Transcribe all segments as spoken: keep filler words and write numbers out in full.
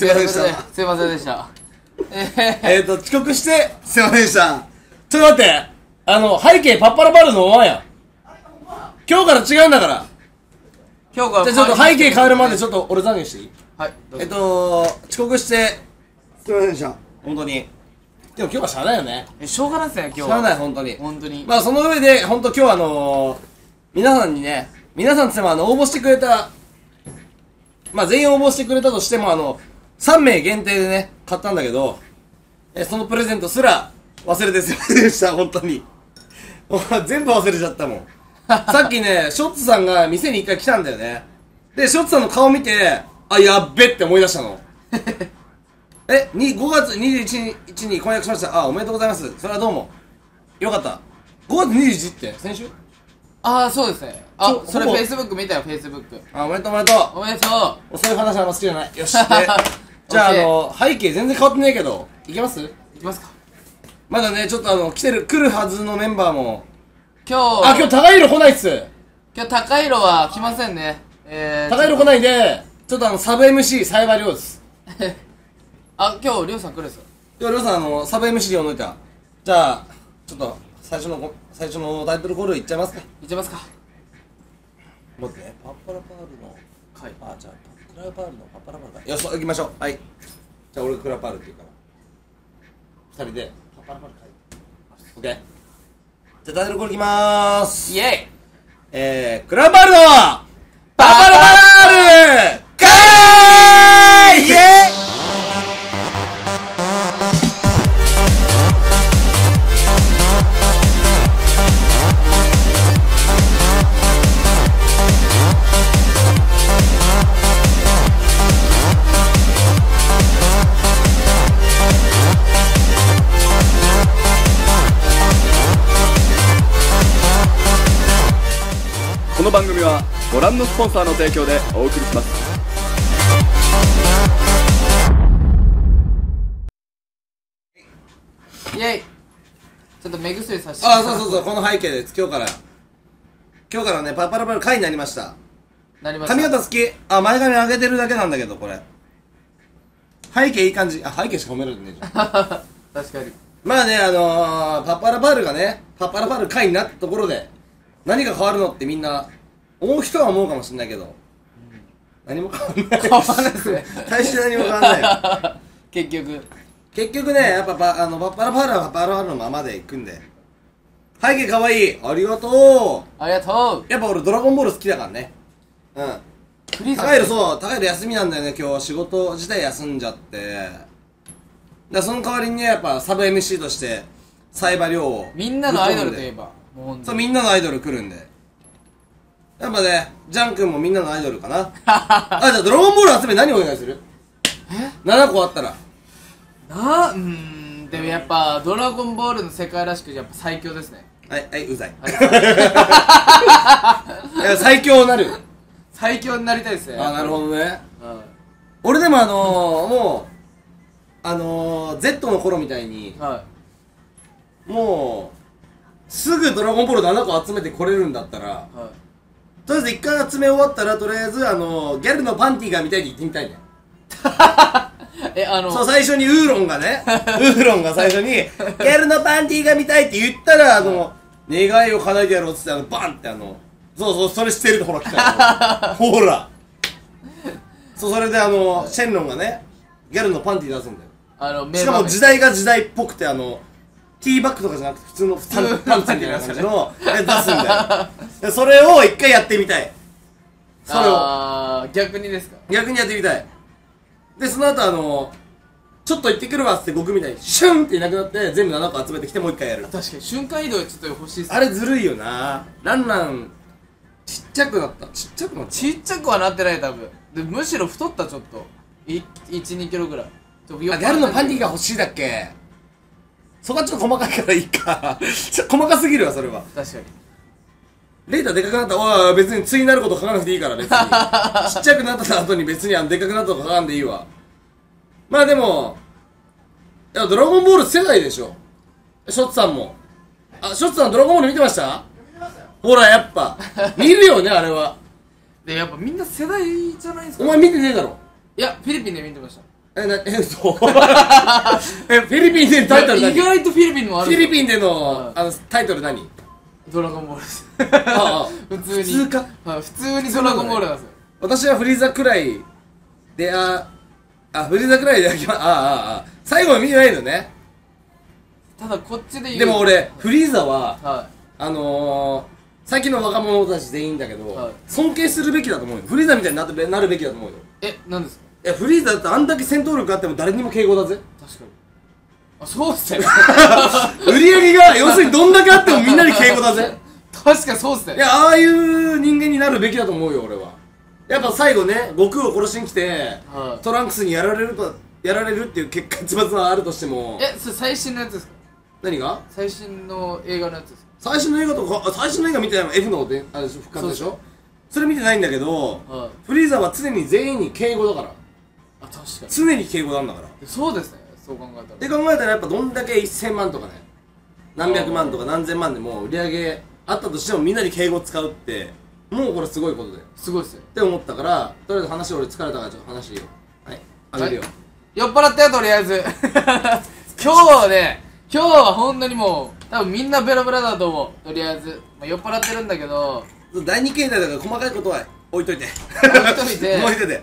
すいませんでした。 すいませんでした。 えーと、遅刻して、すいませんでした。ちょっと待って、あの、背景パッパラパルのままや。今日から違うんだから。 今日から。 じゃあちょっと背景変えるまでちょっと俺残業していい？ はい。 えっと、遅刻して、すいませんでした。本当に。でも今日はしゃあないよね。 え、しょうがないっすね、今日は。 しゃあない、本当に。 本当に。 まあその上で、本当今日はあのー、皆さんにね、皆さんつってもあの、応募してくれた、まあ全員応募してくれたとしてもあの、さんめい限定でね、買ったんだけど、え、そのプレゼントすら忘れてすいませんでした、本当に。もう全部忘れちゃったもん。さっきね、ショッツさんが店に一回来たんだよね。で、ショッツさんの顔見て、あ、やっべって思い出したの。え、にごがつにじゅういちにちに婚約しました。あ、おめでとうございます。それはどうも。よかった。ごがつにじゅういちにちって先週？ ああ、そうですね。あ、 そそれフェイスブック見たよ、フェイスブック。 あ、おめでとうおめでとう。 おめでとう。 そういう話あんま好きじゃない。よし。でじゃあ、あの、背景全然変わってねえけど、いきます？ いきますか。 まだね、ちょっとあの、来てる、来るはずのメンバーも。 今日、 あ、今日高い色来ないっす。 今日高い色は来ませんね。えー。 高い色来ないんで、ちょっとあの、サブ エムシー、サイバーリョウです。 あ、今日、りょうさん来るっすよ。 今日、りょうさん、あの、サブ エムシー でおのいた。じゃあ、ちょっと、最初の、最初のタイトルコールいっちゃいますか。 いっちゃいますか。 待ってね、パッパラパールの、はい、あ、じゃあ、クラパールのパッパラパールか。よし、行きましょう。はい。じゃあ、俺がクラパールって言うから。二人で、パッパラパール書いて。オッケー。じゃあ、タイトルコールいきまーす。 イェイ。 えー、クラパールの、パッパラパールかーいイェイ。 この番組はご覧のスポンサーの提供でお送りします。 イェイ。ちょっと目薬させて。 あ、そうそうそう、この背景です。今日から今日からね、パッパラパラ回になりました。 なりました。 髪型好き。あ、前髪上げてるだけなんだけど、これ背景いい感じ。あ、背景しか褒められてねえじゃん確かに。 まあね、あのー、パッパラパールがね、パッパラパール回になったところで何が変わるのってみんな思う人は思うかもしれないけど、うん、何も変わんない。 変わらないですね。 大して何も変わんないよ。 結局結局ね、やっぱパあのパッパラパールはパッパラパールのままでいくんで。背景かわいい。ありがとう。 ありがとう。 やっぱ俺ドラゴンボール好きだからね。うん。 フリーザ高いの、そう、高いの休みなんだよね、今日。仕事自体休んじゃって。だからその代わりにね、やっぱサブ エムシー としてサイバリョウをみんなのアイドルといえばもうそう、みんなのアイドル来るんで。やっぱね、ジャン君もみんなのアイドルかな。あ、じゃあドラゴンボール集め何お願いする？ え ?なな個あったらな、うーん、でもやっぱドラゴンボールの世界らしくやっぱ最強ですね。 はい、はい、うざい。いや、最強になる。 最強になりたいですね。 あ、なるほどね。 うん、 俺でもあのー、もう、あのー、Z の頃みたいに、 はい、 もう、すぐドラゴンボールななこ集めてこれるんだったら、 はい、 とりあえず一回集め終わったら、とりあえず、あのー、ギャルのパンティーが見たいって言ってみたいね。 え、あのそう、最初にウーロンがね、ウーロンが最初に、ギャルのパンティーが見たいって言ったら、あの、願いを叶えてやろうっつって、あの、バンってあの、そうそう、それしてるとほら来たよ。ほら。そう、それであの、シェンロンがね、ギャルのパンティー出すんだよ。 あのしかも時代が時代っぽくて、あの、ティーバッグとかじゃなくて、普通のパンパンツみたいな感じの、出すんだよ。それを一回やってみたい。それを。 あー、逆にですか？ 逆にやってみたい。で、その後あの、ちょっと行ってくるわっつって悟空みたいにシュンっていなくなって全部ななこ集めてきてもう一回やる。 確かに瞬間移動ちょっと欲しいっすね。 あれずるいよな。ランランちっちゃくなった。ちっちゃくなった。 ちっちゃくはなってない多分で、むしろ太ったちょっといち、にキロぐらい。 あ、ギャルのパンティーが欲しいだっけ。そこはちょっと細かいからいいか。ちょっと細かすぎるわそれは。 確かにレーターでかくなった。おい、別に対になること書かなくていいから別に。ちっちゃくなった後に別にあのでかくなったとか書かんでいいわ。まあでも、いや、ドラゴンボール世代でしょ。ショッツさんも。あ、ショッツさんドラゴンボール見てました？ほら、やっぱ。見るよね、あれは。 で、やっぱみんな世代じゃないですか。 お前見てねえだろ。 いや、フィリピンで見てました。 え、な、え、嘘え、フィリピンでタイトル何？ 意外とフィリピンもある。 フィリピンでの、 はいあの、タイトル何？ ドラゴンボールです。 ああ普通に。 普通か。 はい、普通にドラゴンボールなんですよ。 私はフリーザくらいで、あ、あ、フリーザくらいで焼きま、ああ、ああ、最後は見てないのね。 ただこっちで言う。 でも俺、フリーザは、 はあのー、最近の若者たち全員だけど、 はい尊敬するべきだと思うよ。フリーザみたいになってなるべきだと思うよ。 い。え、なんですか？ いや、フリーザだってあんだけ戦闘力あっても誰にも敬語だぜ。 確かに。あ、そうっすね。 売り上げが、要するにどんだけあってもみんなに敬語だぜ。 確かにそうっすね。 いや、ああいう人間になるべきだと思うよ、俺は。やっぱ最後ね、悟空を殺しに来て、 はいトランクスにやられると、やられるっていう結果、結末はあるとしても、 え、それ最新のやつですか？ 何が最新の映画のやつですか？ 最初の映画とか、あ最初の映画見てないの F のであれ復活でしょ。それ見てないんだけど、 はい。 フリーザは常に全員に敬語だから。 あ、確かに。 常に敬語なんだから。 そうですね。そう考えたら。 で考えたらやっぱどんだけせんまんとかね、何百万とか何千万でも売り上げあったとしてもみんなに敬語使うって、もうこれすごいことだよ。 すごいっすよ。 って思ったから、とりあえず話俺疲れたからちょっと話いいよ。はい。あげるよ。 酔っ払ったよ、とりあえず。今日はね、今日は本当にもう、多分みんなベラベラだと思う。とりあえず。まあ、酔っ払ってるんだけど、 第二形態だから細かいことは置いといて。 置いといて置いといて。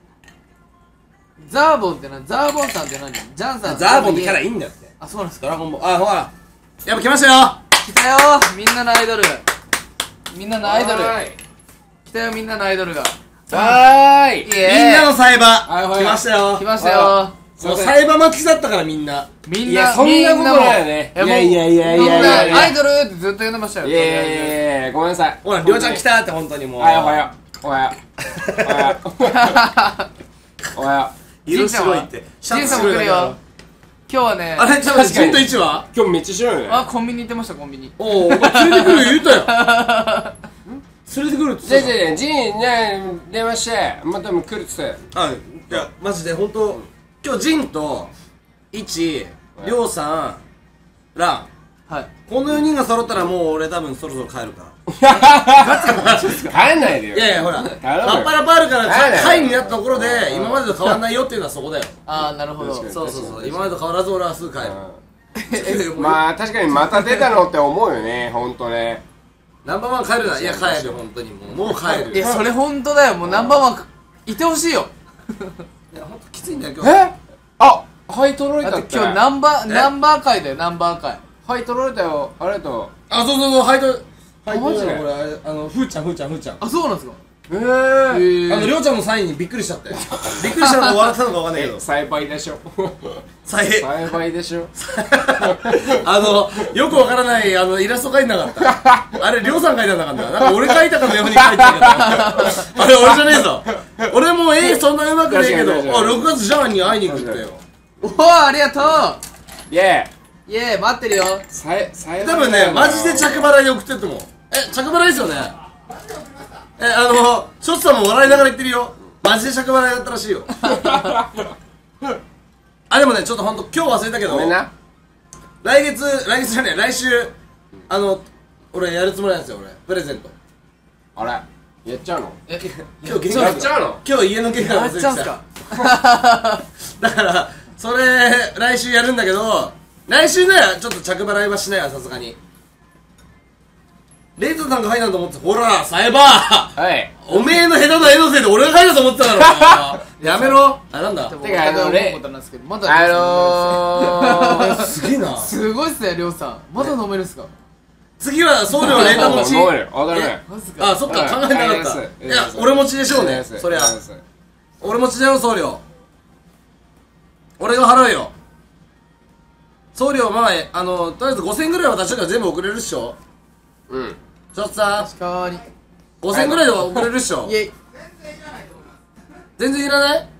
ザーボンって何？ザーボンさんって何？ジャンさん。 ザーボンってキャラいいんだって。 あ、そうなんですか。 ドラゴンボール。あ、ほら。やっぱ来ましたよ。 来たよみんなのアイドル。みんなのアイドル。 はーい来たよみんなのアイドルが。 はーい。 イエーイみんなのサイバはいはいー。来ましたよ。 来ましたよ。 もうサイバー待ちだったからみんな。 みんな、 いやそんなことないよねみんなもういやいやいやいやいやみんいやなアイドルってずっと呼んでましたよ。 いやいやいやいやごめんなさい。 ほら、りょうちゃん来たって本当にもう。 はい、おはよう。おはよう。おはよう。おはよう。 色白いって。 ジンさんも来るよ。今日はね、 あれ、ちょっと待って、ジンといちは今日めっちゃ白いよね。 あ、コンビニ行ってました、コンビニ。 おお、お前連れてくる言うたよ。連れてくるってじゃ言ってじゃじゃジンね電話してまたも来るっつってた。あ、いや、マジで本当今日ジンと、いち、りょうさん、ラン。 はい。 このよにんが揃ったらもう俺多分そろそろ帰るから。 帰んないでよ。 いやいや、ほら、 頼むよパッパラパールから帰れよ会になったところで、今までと変わんないよっていうのはそこだよ。 あー、なるほど。 確かにそうそうそう、今までと変わらず俺はすぐ帰る。 うんまあ確かにまた出たのって思うよね、ほんとね。 ナンバーワン帰るな。いや、帰る、本当にもう。もう帰る。 え、それ本当だよ。もうナンバーワンいてほしいよ。 いや、ほんときついんだよ、今日。 えあはい取られたっててだっ今日ナンバー、 えナンバー会だよ、ナンバー会。 はい取られたよ。ありがとあ、そうそうそう、ハイト、ハイトマジでこれ、あれ、あの、ふーちゃん、ふーちゃん、ふーちゃん。 あ、そうなんですか。 う。ええーあの、りょうちゃんのサインにびっくりしちゃって。びっくりしたのか笑ったのかわかんないけど。 栽培でしょ。 サイ栽培でしょ。 あの、よくわからない、あの、イラスト描いてなかった。あれ、りょうさん描いてなかった。なんか俺描いたかのように描いてたけど。あれ、俺じゃねえぞ。俺も絵そんな上手くねえけど、 確かに確かにあ、ろくがつジャーンに会いに行くってよ。 おー、ありがとイェーうイエーイ、待ってるよ。 さい栽培多分ね、マジで着払いで送ってっても。え、着払いですよね。え、あの、ショッツさんも笑いながら言ってるよ。マジで着払いだったらしいよ。あ、でもね、ちょっとほんと今日忘れたけど、 ごめんな。 来月、来月じゃねえ、来週、あの、俺やるつもりなんですよ、俺。プレゼント。 あれやっちゃうのえ、 今日玄やっ関ちゃうの今日家の玄関や忘れてきた。 っちゃうんすか。 だから、それ、来週やるんだけど、来週ね、ちょっと着払いはしないわ、さすがに。レイトさんが入ったと思ってた。ほら、サイバーはいおめえの下手な絵のせいで俺が入ったと思ってただろ。やめろ。あ、なんだでもてかあのお互い思うねことなんですけど、まだあのーすげえな。 すごいっすね、りょうさん。まだ飲めるっすか。 次は送料レーター持ち。 飲める当たり前マジか。 あ、そっか、考えてなかった。 うんいや、俺持ちでしょうね。そりゃ。俺持ちだよ、送料。俺が払うよ。送料、まあ、あの、とりあえずごせんえんぐらい渡したから全部送れるっしょ。 うんちょっとさ、 確かに。 ごせんえんぐらいで送れるっしょイ。エイ。 全然いらない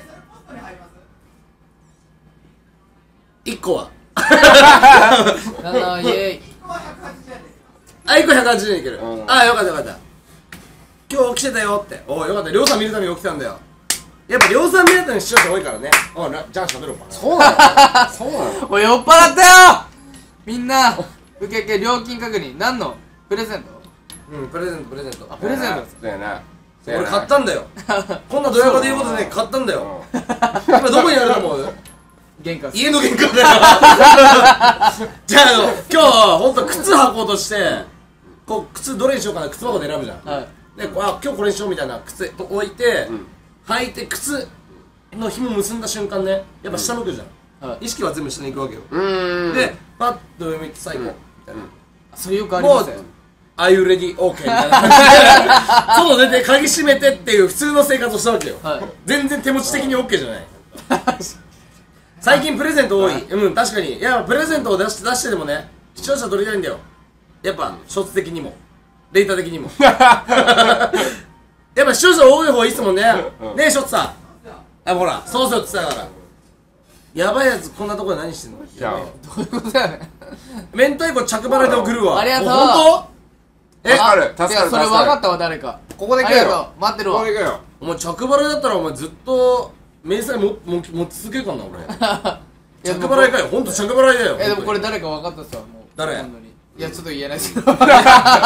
いっこは。 なな、イエイ。 あ、いっこひゃくはちじゅうえんいける。 うんあ、よかったよかった。今日来てたよって。おうよかった。りょうさん見るために起きたんだよ。やっぱりょうさん目当ての視聴者多いからね。おうなじゃあ喋ろうかな。 そうなのそうなのおい、酔っ払ったよみんな、受付料金確認。何のプレゼント？ うん、プレゼントプレゼント。 あ、プレゼントです。 だよな俺買ったんだよこんなドヤ顔で言うことで買ったんだよ今どこにあると思う玄関家の玄関だよじゃあ、あの、今日はほんと靴履こうとしてこう、靴どれにしようかな、靴箱で選ぶじゃん、 はいで、あ、今日これにしようみたいな靴置いて、うん、履いて靴の紐結んだ瞬間ね、やっぱ下向くじゃん、はい、意識は全部下に行くわけよ。 うんで、パッと上向いて最後、うん、みたいな、 それよくありますよ。 Are you ready? OK みたいな感じで外出て鍵閉めてっていう普通の生活をしたわけよ、はい、全然手持ち的に OK じゃない最近プレゼント多い、うん、確かに。いや、プレゼントを出して、出してでもね、視聴者取りたいんだよ、やっぱ、ショーツ的にもデータ的にもやっぱ視聴者多い方がいいっすもんね。ねえ、ショッツさん、あ、ほら、そうそうって言ってたから、やばいやつこんなとこで何してんの。 じゃあどういうことやねん。 明太子着払いで送るわ。 ありがとう。 ほんとえ、助かる、助かる、 いや、それ分かったわ、誰か。 ここで行ありがとけよ。 う、待ってるわ。 ここで行けよ。 お前着払いだったらお前ずっと明細もも持ち続けるからな俺着払いかよ、ほんと着払いだよ。 え、でもこれ誰か分かったっすわ、もう。 誰？ 本当にいや、ちょっと言えないっすけど。誰？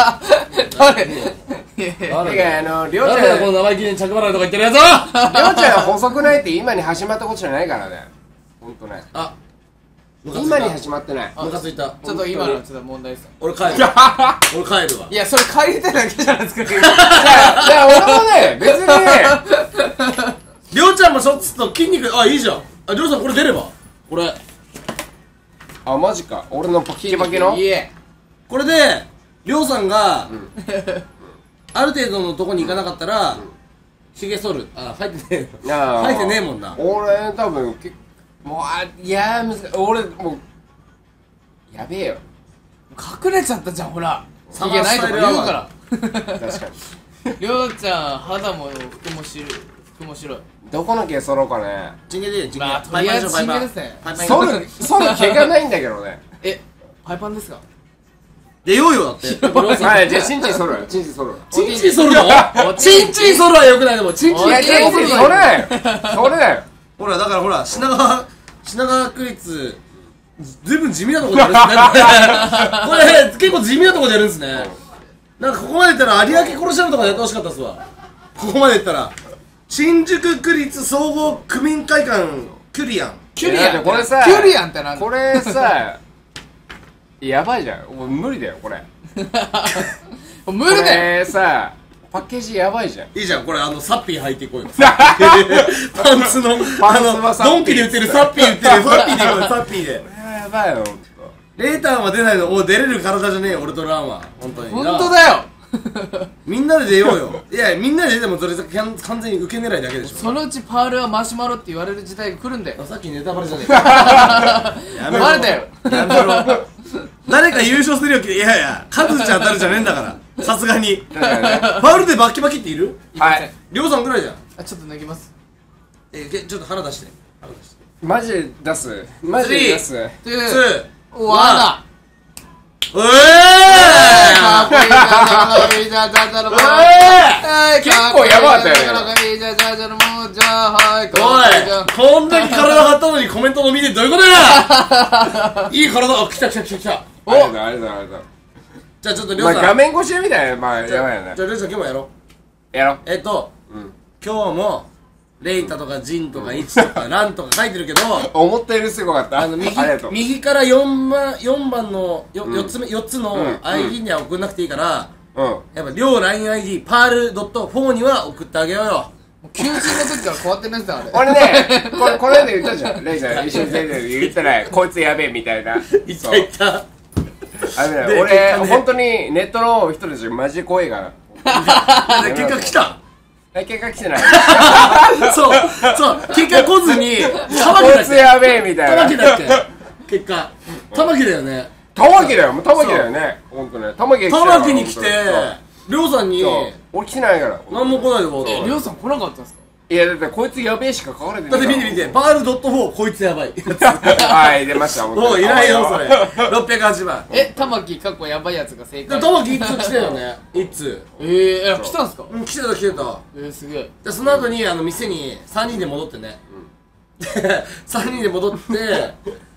いやいやてか、あの、りょうち誰だこゃん、 の生意気に着払いとか言ってるやつはりょうちゃんは細くないって今に始まったことじゃないからね。ほんとね。 あ、 今に始まってない。 ムカついた。 ちょっと今のはちょっと問題っすよ。 俺帰る俺帰るわ。 いや、それ帰りたいだけじゃないですか。 いや、いや、俺もね、別にね、 りょうちゃんもショッツと筋肉、あ、いいじゃん。あ、りょうさんこれ出ればこれあ、マジか。俺のパキパキのいえ。 これでりょうさんがある程度のとこに行かなかったらひげ剃る。あ、入ってねえあー入ってねえもんな。 俺、多分、けもう、あ、いやー、難しい。俺、もう、やべえよ。 隠れちゃったじゃん、ほら。 サマーひげないとか言うから。 確かに。 りょうちゃん、肌も服も白い。服も白い。 どこの毛剃ろうかね。 チンゲでチンゲ。 まあとりあえずチンゲですねパイパイ剃る、剃る毛がないんだけどね。 え、パイパンですか？ 出ようよだって。 はい、じゃあ、チンチン剃る。チンチン剃る。 チンチン剃るの？チンチン剃るはよくないでもチンチン。 いや、チンチン剃れだよ。それだよ。 ほらだからほら品川品川区立ずいぶん地味なとこでやるんですね。これ結構地味なとこでやるんですね。なんかここまでいったら有明コロシアムとかでやってほしかったっすわ。ここまでいったら新宿区立総合区民会館キュリアン。 キュリアンこれさ、 キュリアンってなんだ？ これさ、やばいじゃん。もう無理だよ、これ。 無理だよ。 これさ、パッケージやばいじゃん。 いいじゃん、これあのサッピー履いていこうよ。パンツのパンツあのはサッピードンキで売ってるサッピー売ってるサッピーでいこうよ、サッピーで。 これはやばいよ、ほんと。 レータンは出ないの、お出れる体じゃねえよ、俺とランは。本当に。 本当だよ。 みんなで出ようよ。いや、みんなで出てもそれ完全に受け狙いだけでしょ。 そのうちパールはマシュマロって言われる時代が来るんだよ。 さっきネタバレじゃねえか。やめろバレたよ。 やめろ。誰か優勝するよ、いやいや、カズちゃん当たるじゃねえんだから。さすがに。 だからね。 ファウルでバッキバキっている？ はい。 りょうさんぐらいじゃん。 あ、ちょっと脱ぎます。 え、けちょっと腹出して。腹出して。 マジで出す。マジで出す。 というツー。 わな。 うえかっこいいじゃん、かっこいいじゃん、じゃんじゃんもう。 結構やばかったよねかっこいいじゃん、じゃんじゃんもう、じゃあ、はい、かっおこいいじゃん。 い、こんだけ体張ったのにコメントの見てどういうことや。いい体、あ、来た来た来た来た。 ありがとう、ありがとう、ありがとう。 じゃあちょっとりょまあ、 うさん。 画面越しで見たら、まあ、やばいよねじ。ゃありょうさん今日もやろう。 やろう。 えっと、 うん。 今日もレイタとかジンとかイチとかランとか書いてるけど、 思ったよりすごかった。 あの右ありがとう。 右からよんばんよんばんのようんよっつめよっつのうんアイディー には送んなくていいから、 うん。 やっぱ両 ラインアイディー パールドットフォーには送ってあげようよ。 もう求人の時から変わってないっすよ、あれ。 俺ね、これ、この間言ったじゃん。レイちゃん、一緒に出てる言ったら、こいつやべえみたいな。 いったそういった。 あれだでよ、俺、 結果ね本当にネットの人たちマジで怖いから。 で結果来た。 結果来てない。 そうそう結果来ずに玉木こだっけいつやべえみたいな。 玉木だっけ結果玉木だよね。 玉木だよ、もう玉木だよね。ほんとね。玉木が来て玉木に来てそうりょうさんにそう俺来てないから。 何も来ないでこうえ、りょうさん来なかったんすか？ いや、だってこいつやべえしか書かれてない。 だって見て見てパールドットフォーこいつやばい。 はい、出ました。本当にもういないよそれ。ろっぴゃくはちばん。 え、玉木かっこやばいやつが正解。 で玉木一通来たよね。一通。 えー、え、来たんすか？ うん来てた来てた。 えー、すげえ。 でその後にあの店にさんにんで戻ってね。でさんにんで戻って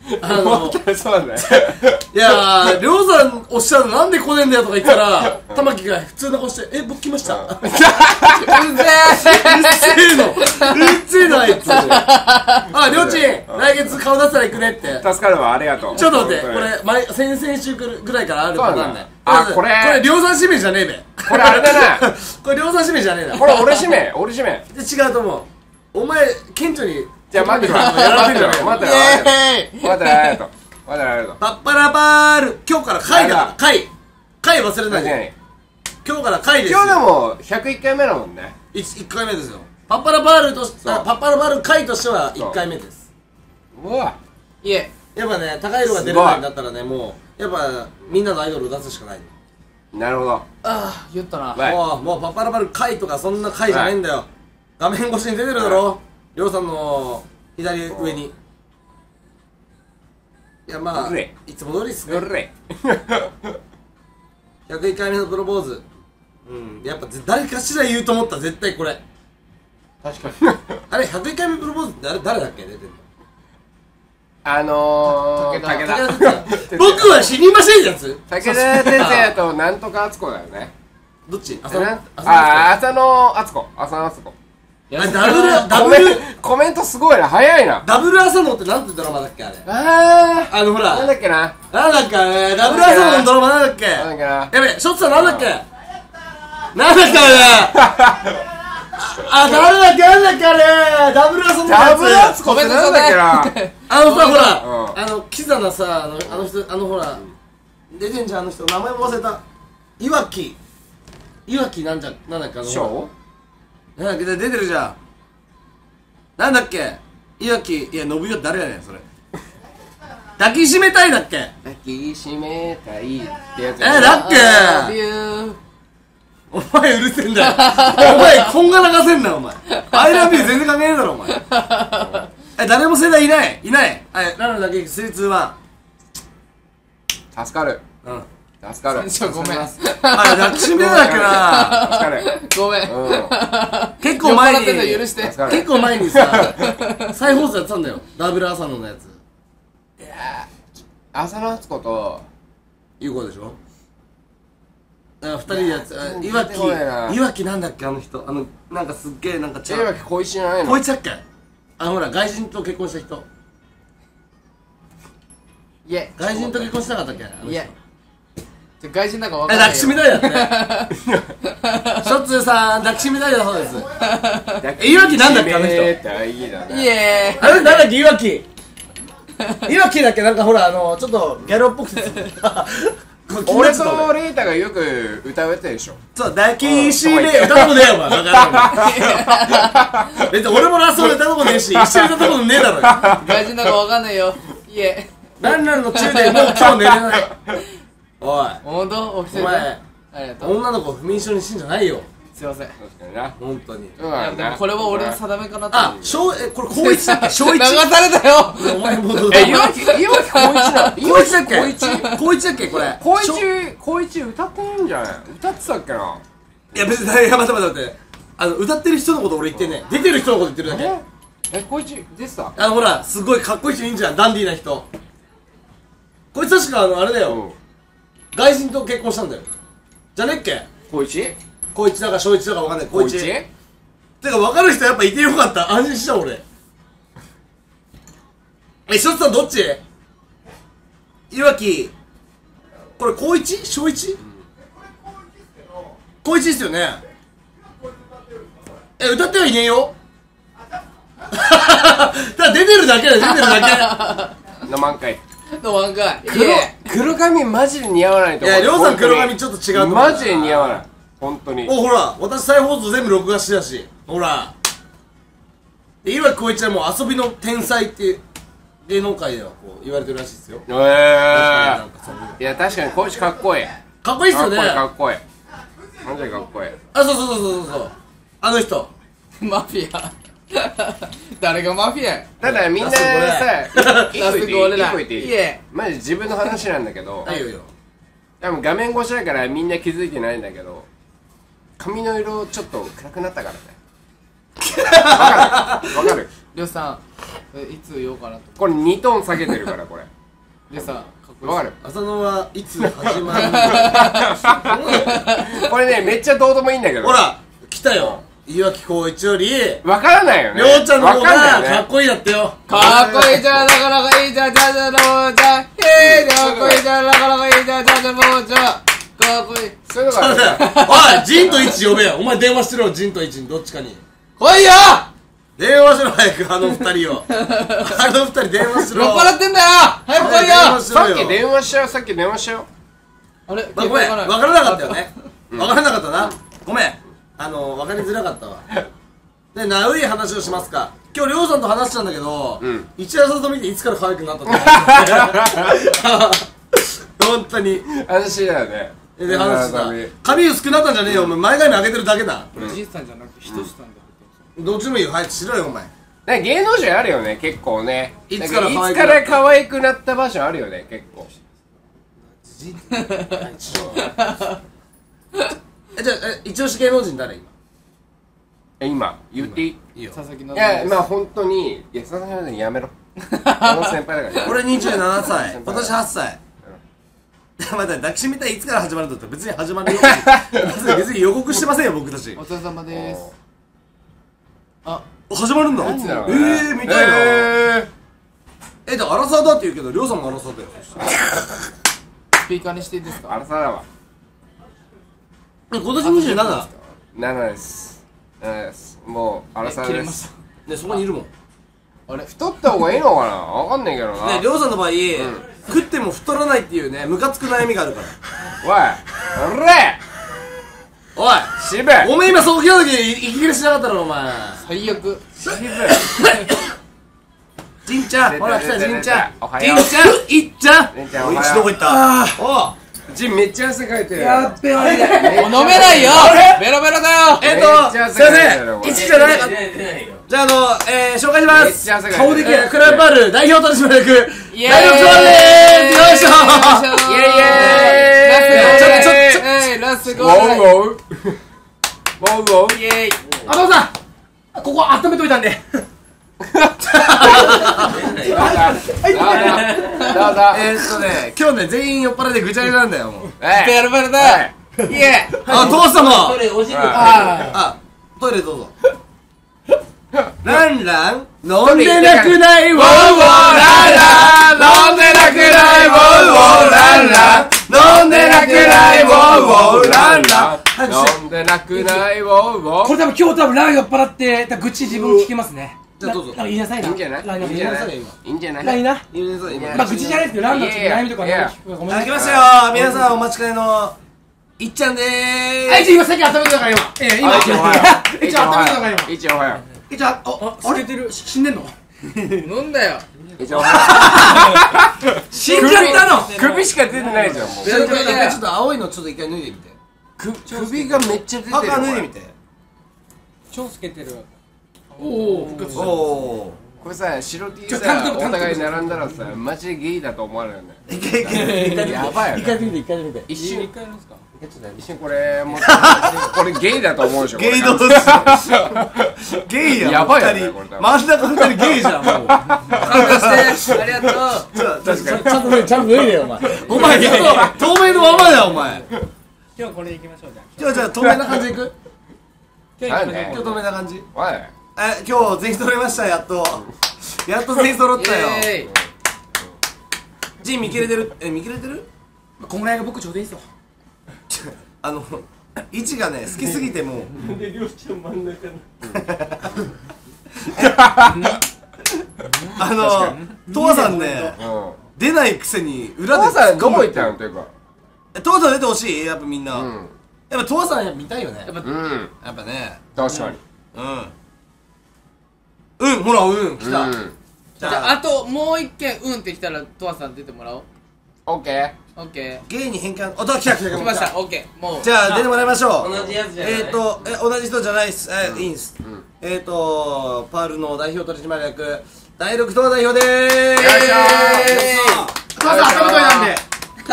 あのそうなんだよ。 いやー、りょうさんおっしゃるのなんで来ねえんだよとか言ったら、玉木が普通の顔して、え、僕来ました。うっせえの。うっせえのあいつ。あ、りょうちん、来月顔出したら行くねって。 助かるわ、ありがとう。 ちょっと待って、これ、前、先々週ぐらいからあるパターンね。 あ、これ。 これ、りょうさん指名じゃねえべ。 これあれだな。 これ、りょうさん指名じゃねえな。 これ俺指名、俺指名。 違うと思う。お前、顕著に。 じゃあ待ってろ。 やられてるよ。 待ってろ。待ってろ。待ってろ。待ってろ。 パッパラパール。今日から回だ。回。回忘れないで。今日から回です。 今日でもひゃくいっかいめだもんね。 いっかいめですよ。パッパラパールとしてパッパラパール回としてはいっかいめです。 うわ。 いえ。 やっぱね、高い色が出れないんだったらね、もうやっぱみんなのアイドルを出すしかない。 なるほど。 ああ、言ったな。 もうもうパッパラパール回とかそんな回じゃないんだよ。画面越しに出てるだろ。りょうさんの左上に。いやまあ、いつも通りっすね。ひゃくいっかいめのプロポーズ。うん、やっぱ誰かしら言うと思った、絶対これ。 確かに。 あれ、ひゃくいっかいめプロポーズって誰誰だっけ出てるの。 あのー、 武田武田。 僕は死にませんやつ。 武田鉄矢となんとか敦子だよね。 どっち？ ああ、浅野敦子。浅野敦子。 あ、ダブル、ダブル、 コメントすごいな、早いな。 ダブル朝のってなんてドラマだっけあれ。 ああのほら。 なんだっけな。 なんだっけあれ、ダブル朝ののドラマなんだっけ。 なんだっけな。 やべ、ショッツさんなんだっけ。なんだっけあれ。あ、誰だっけなんだっけあれ。ダブル朝のやつ。 ダブル朝コメントなんだっけな。 あのさ、ほら、あの、キザなさ、あの、あの人、あのほら、出てんじゃん、あの人、名前も忘れた。いわき。いわきなんじゃ、なんだっけ、あの。 ショーなんだっけ、出てるじゃん。なんだっけ、いわき、いや、信代誰やねん、それ。抱きしめたいだっけ。 抱きしめたいってやつ。 え、だっけ。お前うるせえんだよ。お前、こんがらがせんな、お前。アイラブユー全然関係ねえだろ、お前。え、誰も世代いないいない。はい、なのだけ、スリーツーワン。助かる。 ン。うん。 助かる。 ちょ、ごめん。 あ、抱きしめだっけな。 助かる。 ごめん。 結構前に、 許して。 結構前にさ、再放送やってたんだよ。ダブル朝野のやつ。 いやー、浅野敦子と、 ゆうこでしょ。あ、二人でやつ、いわき、いわきなんだっけあの人。あの、なんかすっげえ、なんかちゃう。いわき小石じゃないの。 こいつだっけ。あのほら、外人と結婚した人。 いえ。 外人と結婚したかったっけ。 いえ。外人なんかわかんないよ。 抱きしめたいだってショッツーさん抱きしめたいだそうです。え、いわきなんだっけあの人。 いえあれなんだっけいわき。いわきだっけなんかほらあのちょっとギャルっぽくて俺とレイタがよく歌うやつでしょ。 そう、抱きしめ歌ったことねえよお前。だから別に俺もラストで歌ったことねえし一緒に歌ったことねえだろ。 外人なんかわかんないよ。いえ。 なんなの中でもう今日寝れない。おい、 ほんと？お前、ありがとう。 女の子不眠症にしてんじゃないよ。 すいません。 確かにな。 本当に。 いやでもこれは俺の定めかなって。 あ、小えこれ高一だっけ？小一。 流されたよ。 お前もう。 え、いわき、いわき高一だ。 高一だっけ？高一？高一だっけこれ？ 高一、高一歌ってないんじゃない？歌ってたっけな。 いや別に、いや待って待って待って。あの歌ってる人のこと俺言ってね。出てる人のこと言ってるだけ。 え、高一出てた？ あのほらすごいかっこいい人いいんじゃん、ダンディーな人。こいつ確かあのあれだよ。外人と結婚したんだよ。じゃねっけ？ 高一？ 高一だか小一だかわかんない。高一。 高一？ てか分かる人やっぱいてよかった。安心した俺。え、ショッツさんどっち？いわき。これ高一？小一？高一ですよね。え、歌ってはいねえよ。ただ出てるだけだよ、出てるだけ。の満開。 の満開。 黒、黒髪マジで似合わないと思う。 いや、りょうさん黒髪ちょっと違うと思う。 マジで似合わない。本当に。 お、ほら、私再放送全部録画してたし。ほら。で、岩城浩一はもう遊びの天才って芸能界ではこう言われてるらしいですよ。 えー。いや、確かに浩一かっこいい。 かっこいいっすよね。 かっこいい。マジでかっこいい。 あ、そうそうそうそうそう。あの人。 マフィア。誰がマフィア？ ただみんなさ、一個言っていい？一個言っていい？ いえ。 マジ自分の話なんだけど。 いいよいいよ。 多分画面越しだからみんな気づいてないんだけど、髪の色ちょっと暗くなったからね。わかる？わかる？ りょうさん、 えいつ言おうかなとこれにトン下げてるからこれでさ、かっこいいわかる浅野はいつ始まるこれねめっちゃどうでもいいんだけどほら来たよ岩城浩一よりわからないよねりょうちゃんの方わかんないよねがかっこいいだってよかっこいいじゃん、なかなかいいじゃん、じゃじゃろうじゃん、へえ、かっこいいじゃん、なかなかいいじゃん、じゃじゃろうじゃん、かっこいい。 そういうのがあるからおいジンとイチ呼べよお前電話してろジンとイチにどっちかに来いよ電話しろ早くあの二人をあの二人電話しろ酔っ払ってんだよ早く来いよさっき電話しちゃうさっき電話しちゃうあれまあ、ごめん、分からなかったよね。分からなかったな。ごめん。あの、分かりづらかったわ。で、ナウい話をしますか。今日、りょうさんと話したんだけど、 うん、 一夜さと見ていつから可愛くなったと思って。本当に。 話だよねで、話した。髪薄くなったんじゃねえよ。お前、前髪上げてるだけだ。 おじいさんじゃなくて、ひとしさんだ。 どっちもいいよ。早くしろよ、お前。 なんか芸能人あるよね結構ねいつから可愛くなったいつから可愛くなった場所あるよね結構え、じゃあ、え、一押し芸能人誰今え今言っていいいいよ。 佐々木のいやまあ本当にいや佐々木のやめろあの先輩だから俺にじゅうななさい。今年はっさい。まだ抱きしめたいいつから始まるんだったら別に始まるよ別に予告してませんよ僕たちお疲れ様です。あ、 始まるんだいつだろうえねー見たいなええ、で、アラサーだって言うけど、りょうさんもアラサーだよスピーカーにしていいですー、 かあらさだわ今年にじゅうななななですななですもうあらさで切れますしたね、そこにいるもんね、 あれ太った方がいいのかなわかんないけどなりょうさんの場合、食っても太らないっていうね、ムカつく悩みがあるからおいおれおいしべおめえ今そうきな時息切れしなかったろ、お前最悪しべじんちゃん、ほら来たじんちゃんじんおはようちゃん、いっちゃんじんちゃんおはよういちどこ行ったおジンめっちゃ汗かいてるやっべ、あれもう飲めないよベロベロだよえっめっちゃと、すいま汗かいてるせん、いちじゃないじゃあ、あの、えー、紹介しまめっすちゃ汗かいてる顔でけえクラブバル代表取締役イエーイ大六さんでーすよいしょイエイイエーイちょちょちょえいラスゴウォウーウォウウォウウォウイエーイあどうさんここ温めといたんでどうぞどうぞえーっとね、今日ね、全員酔っ払ってぐちゃぐちゃなんだよ、もうベロベロだイエーイあ、父様これお尻ああ、トイレどうぞランラン飲んでなくないウォーウォーランラン飲んでなくないウォーウォーランラン飲んでなくないウォーウォーランラン飲んでなくないウォウウォウこれ多分今日多分ラー酔っ払って愚痴自分聞きますね。 じゃあどうぞななんか言いなさいな。 いいんじゃないラーいいんじゃない今いいんじゃないラーいいな。 いいねそう今まあ愚痴じゃないですけどラーのちょっと悩みとかねいや聞くからごめんなさい。 あ、来ましたよ皆さんお待ちかねのいっちゃんでーすあいつ今さっき温めてたから今。ええ今。 あ一応おはよう一応温めてたから今。 一応おはよう一応、あ、 あ、あれてる死んでんの？ 飲んだよ一応おはよ死んじゃったの。 う首しか出てないじゃんもうちょっと一回ちょっと青いのちょっと一回脱いでみてく首がめっちゃ出てるパーカー脱いでみて超透けてる。 おお復活おおこれさ白 T ちょさタンクトップお互い並んだらさマジでゲイだと思われるよねいけいけやばいよね一回見て一回見て。 一瞬回やるんですか一瞬これもうこれゲイだと思うでしょゲイこれ同士ゲイやんやばいよね二人これ多分真ん中二人ゲイじゃんもう感動してありがとう確かにちゃんと脱いでちゃんと脱いでよお前。 お前ずっと透明のままだよお前今日これ行きましょうじゃあ。 今日じゃあ透明な感じでいくなんで今日透明な感じおいえ今日全員揃いましたやっとやっと全員揃ったよイエーイジン見切れてるえ見切れてるこんぐらいが僕ちょうどいいですよ。 あの位置がね好きすぎてもうあの父さんねうん出ないくせに裏で父さんどこ行っってたのっていうか父さん出てほしいやっぱみんな、 うんやっぱ父さんやっぱ見たいよねやっうんぱね確かにうんうんほらうん来た、 うんじじゃああともう一件うんってきたらトワさん出てもらおうオッケオッケゲイに変換あ来た来た来たー来ましたオッケーもうじゃあ出てもらいましょう同じやつじゃないえっ、ー、とえ同じ人じゃないっすえ、いいんす、 んえっ、ー、とパールの代表取締役第六党代表でーすよいしょー父さん頭取りなんで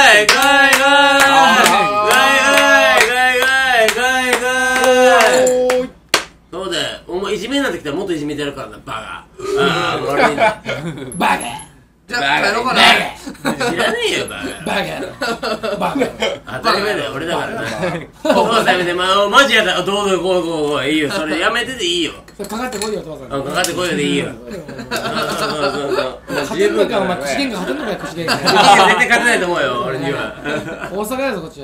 いガイガイガイガイガイガイガイガイ。そうだよ、お前いじめになってきたらもっといじめてやるからな、バカ。ああ、悪いな。 バカじゃあ帰ろうかな。 知らねえよ、バカ。 バカバ当たり前だよ、俺だからな。父さん見て、まあ、マジやだ、どうぞ、こうこうこう、いいよ、それやめてていいよ。 カかかってこいよ父さん。 うん、かかってこいよでいいよ。 勝てんのかお前口喧嘩勝てんのかよ口喧嘩。 絶対勝てないと思うよ、俺には。 大阪やぞこっちは。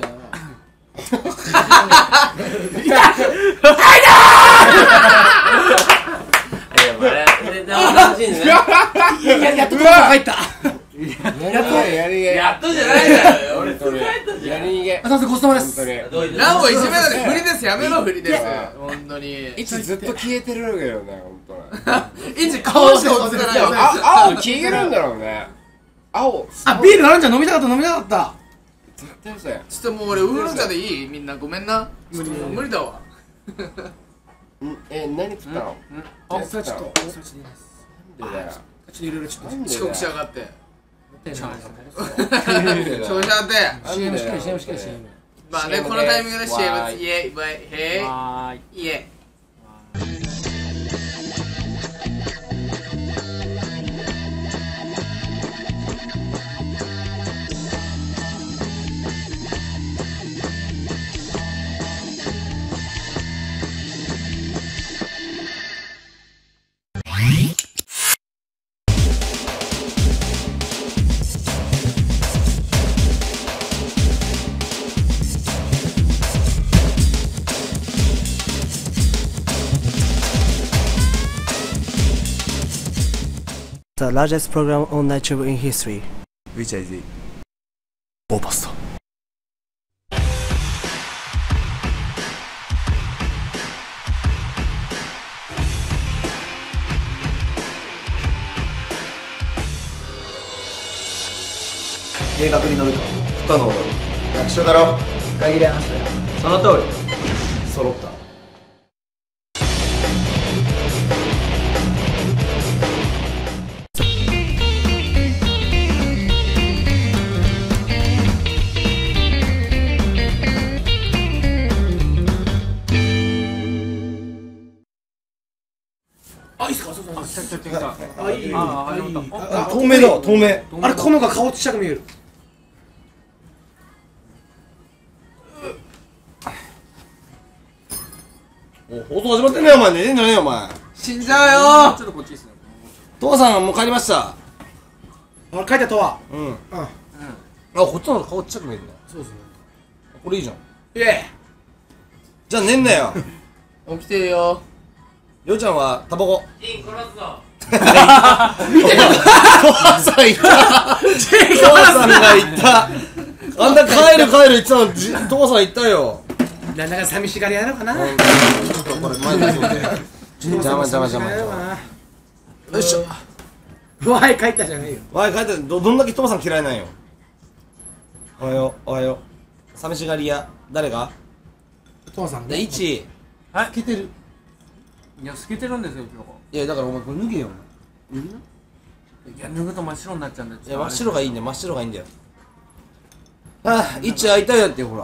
いや、まあ、絶対楽しいんだね。 ややっと父さん入った。 やっとやりげやっとじゃないだよ、俺すぐ帰ったじゃん。 やりげあ、どうぞごちそうさまです。 ランボいじめなんで振りです。やめろ振りです。本当に。 いつずっと消えてるけどね、ほんとね。 いち顔しか落ちてないよ。 あ、青消えるんだろうね。青あ、ビールあるんじゃん飲みたかった飲みたかった。 絶対嘘や。 ちょっともう俺ウーロン茶でいい？みんなごめんな。無理無理だわ。 え、何食ったの？ あ、それちょっとおそれちょっといいです。 なんでだよ。 ちょっといろいろちょっとなんでだよ遅刻しやがって。 調子調子あって。 シーエム しっかり シーエム しっかり シーエム。 まあね、このタイミングで シーエム イエイバイヘはーい。 イイエ The largest program on YouTube in history. Which is it? Oberst. 計画に乗るか不可能だろ。 役所だろ。 限り話だよ。その通り。揃った。 あ、いいっすか。そうそうそう。 来た来た来た。 あ、いい。 あ、 あ、いい。 あ、透明だ、透明。 あれ、このが顔ちっちゃく見える。 お、放送始まってんねよ、お前。寝てんじゃねえよ、お前。 死んじゃうよ。 ちょっとこっちですね。 父さん、もう帰りました。 あ、書いたとは。 うん。 うん。 あ、こっちの方が顔ちっちゃく見えるね。 そうですね。 これいいじゃん。 イエじゃあ寝んなよ。 起きてるよ。 りょうちゃんはタバコ。 イン殺すぞ。 父さんいた。父さんがいた。あんた帰る帰る言ってたの、じ父さんいたよ。 ー。なんだか寂しがりやろうかな。 ちょっとこれ前に出して邪魔邪魔邪魔邪魔。よいしょ。 わい、帰ったじゃないよ。 わい、帰って、ど、どんだけ父さん嫌いなんよ。おはよう、おはよう。寂しがり屋。誰が父さんで、いち。 はい透けてる。 いや、透けてるんですよ、今いや、だからお前これ脱げよ。 日。いや、脱ぐと真っ白になっちゃうんだよ。 いや、真っ白がいいんだよ、真っ白がいいんだよ。ああ、いち会いたいよってよ、ほら。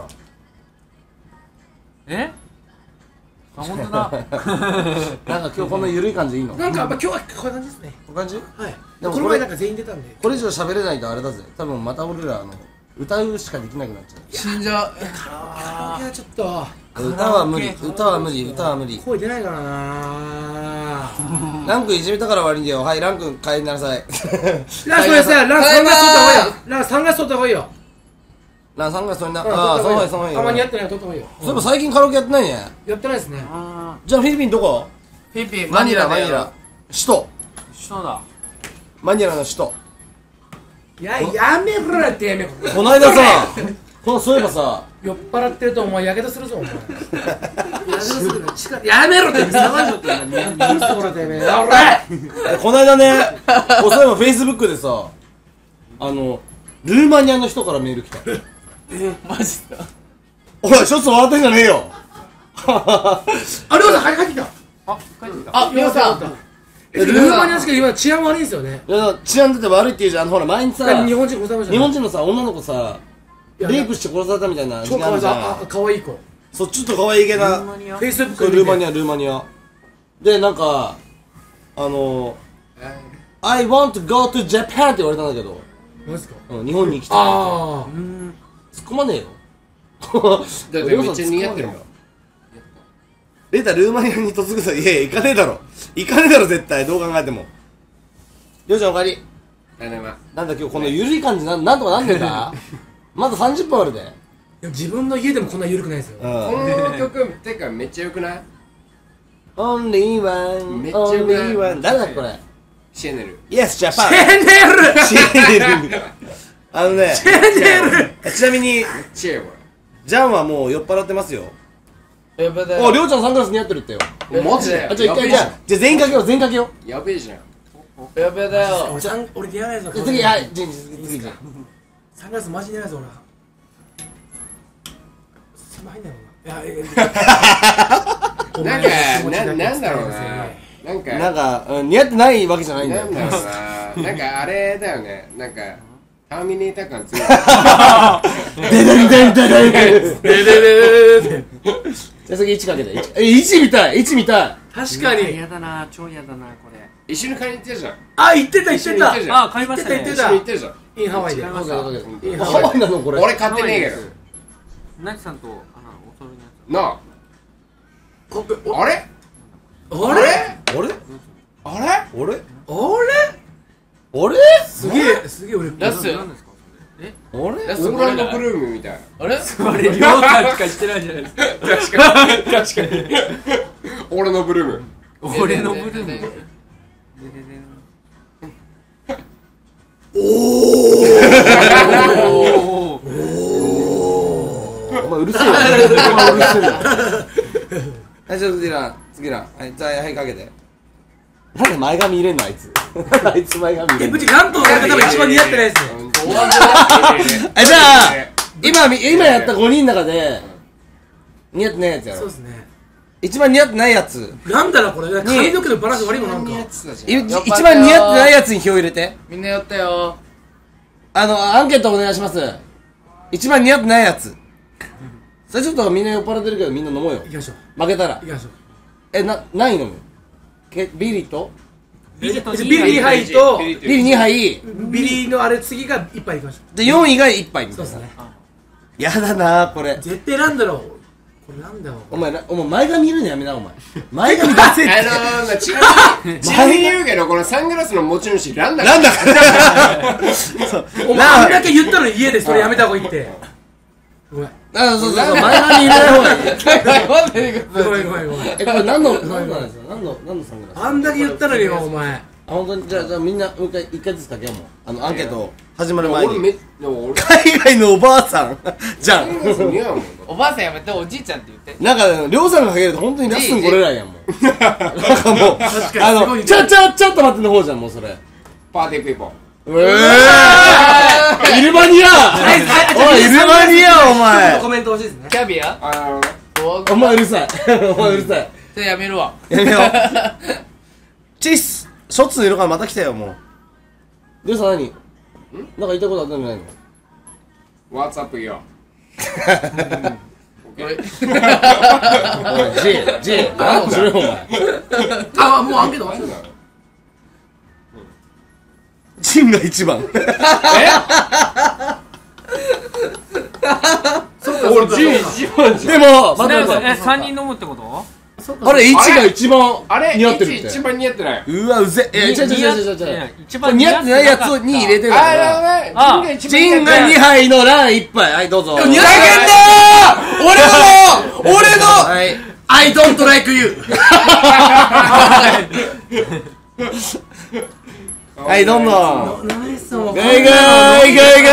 えあ、ほんとだ。 なんか今日こんな緩い感じでいいの？ なんかやっぱ今日はこういう感じですね。 こういう感じ？ はい。 でもこれこの前なんか全員出たんで。 これ以上喋れないとあれだぜ。多分また俺らあの歌うしかできなくなっちゃ死んじゃう。 いや、ちょっとう。歌は無理、歌は無理、歌は無理。 声出ないからな。 ラン君いじめたから悪いんだよ。はい、ラン君帰りなさい。 ランそれさ、ランサングラス取った方がいいよ。ランサングラス取った方がいいよ。 ランさんがそんな、 うんああ、その方がいい、そ取った方がいいよ。 の方がいい。 たまにやってない取った方がいいよ。 そういえば最近カラオケやってないね。 やってないですね。 じゃあフィリピンどこ？ フィリピン、 マニラ、マだよニラ。首都。 そうだ。 マニラの首都。 いや、やめろよってやめろ。 この間さ、このそういえばさ、 酔っ払ってるとお前やけどするぞお前。やけどするの近くやめろって騒いじゃったよ。何そこらてめえ。おら。 えこの間ね、こうそういえばフェイスブックでさ、あのルーマニアの人からメール来た。 マジだ。 おい、ちょっと笑ってんじゃねえよ。 あ、りょうさん帰ってきた。 あ、帰ってきた。 あ、りょうさん。ルーマニアしか今治安悪いんですよね。 いや治安だって悪いって言うじゃん。あのほら前にさ、 日本人ございましたね。 日本人のさ女の子さ、レイプして殺されたみたいな超かわいそう。あ、かわいい子。 そう、ちょっと可愛いげな。 フェイスブックそうルーマニア、ルーマニア。で、なんか、あの、I want to go to Japan って言われたんだけど、 何ですか。 うん、日本に来た。 あ突っ込まねえよ。 だってめっちゃ似合ってるもん。 レータルーマニアに嫁ぐと、いやいや、行かねえだろ。行かねえだろ、絶対。どう考えても。りょうちゃんお帰り。 ただいま。 なんだ今日この緩い感じなん、なんとかなんねえかまださんじゅっぷんあるで。 あ。自分の家でもこんな緩くないですよ。 うん。 この曲てかめっちゃ良くない？ Only one, めっちゃよくない only one。誰だっけこれ。 シェネル。 Yes, Japan。 エネル。 シェネル。あのね、ちなみに、 チェーこジャンはもう酔っ払ってますよ。 やべだよ。 お、りょうちゃんサングラス似合ってるってよ。 れ。マジであ、じゃあ一回、じゃあ、じゃあ全員かけよう、全員かけよう。 やべえじゃん。 やべだよ。 俺さん、俺似合わないぞ。 じゃあ次、はい、次、次、次。 サングラスマジ似合わないぞ俺。狭いんだろうな。いや、えなんか、な、なんだろうな。なんか、 なんか、うん似合ってないわけじゃないんだよ。 なんだろうな。なんかあれだよね。なんか、ターミネーター感強い。 ででんでんででんでん。 ででででで。 じゃあ次いちかけて。いちえ、いち見たい、いち見たい。 確かに。 やだな、超やだな、これ。 一緒に買いに行ってるじゃん。 あ、言ってた言ってた。 一緒に行ってるじゃん。 あ、買いましたね。 言ってた一緒に行ってるじゃん。 インハワイで。 買いました。 かけてかけていいハワイなのこれ。 俺買ってねえけど。 なきさんと、あの、おそろいのやつ。 なあ。 こおあれあれあれあれあれあれあれすげえ、すげえ俺。 ラス何ですかそれ。えあれラスオーランドブルームみたい。 あれそれ、りょうさんしかしてないじゃないですか。 確かに。確かに。俺のブルーム。 俺のブルーム。おーお前うるせえよ。お前うるせえよ。はい、じゃあ次ら、次ら。はい、じゃあ、はい、かけて。なんで前髪入れんのあいつ。あいつ前髪入れんのうち関東の方が一番似合ってないですよ。 え、じゃあ、今、み今やったごにんの中で、似合ってないやつやろ。 そうですね。 一番似合ってないやつ。 なんだろこれ。髪の毛のバランス悪いもんなんか。 い一番似合ってないやつに票入れて。 みんなやったよ。 あの、アンケートお願いします。一番似合ってないやつ。それちょっとみんな酔っ払ってるけどみんな飲もうよ。 行きましょう。 負けたら行。きましょう。 え、な、何飲むけビリとビリにはいとビリにはいビリのあれ次がいっぱいいきました。 でよんいがいっぱいみたいうな。 そですね。 やだなこれ。 絶対なんだろう。これなんだろう。 お前なお前前髪見るのやめなお前。前髪出せって。 あのー、ちなみにちなみに言うけどこのサングラスの持ち主ランダなんだからお前あんだけ言ったのに家でそれやめた方がいいって。ごめん。 あそうそうそう前髪入れない方がいい。 ごめんごめんごめん。 えこれ何の何なんですか何の何のサングラス。 あんだけ言ったのによお前。 あ本当にじゃあじゃあみんなもう一回一回ずつかけようもん。あのアンケート始まる前に。 俺めでも俺海外のおばあさんじゃん。 似合うもんおばあさんやめておじいちゃんって言ってなんかりょうさんがかけると本当にラッスンこれらいやんもん。なんかもうかにすあごいねのちゃちゃちゃっと待っての方じゃんもうそれ。 パーティーピーポーえーイルマニアおいイルマニアお前コメント欲しいですね。 キャビアあのお前うるさいお前うるさいじゃあやめるわやめようチッスショッツの色からまた来たよもうりょうさん何なんか言いたいことあったんじゃないの What's up yo おい J J 何しろよお前あもうアンケート終わりだ。 チンが一番俺じい一番じゃんでも待って待ってえ、三人飲むってこと？ あれいちが一番あれ似合ってるっていち一番似合ってないうわうぜえ違う違う違う違う違う一番似合ってないやつに入れてるからあやばいあジンが一番チンがにはいのランいっぱいはいどうぞ似合ってんだ俺の俺のはい I don't like you。 はいどんどんナイスも。 ガイガイガイガイガイガイ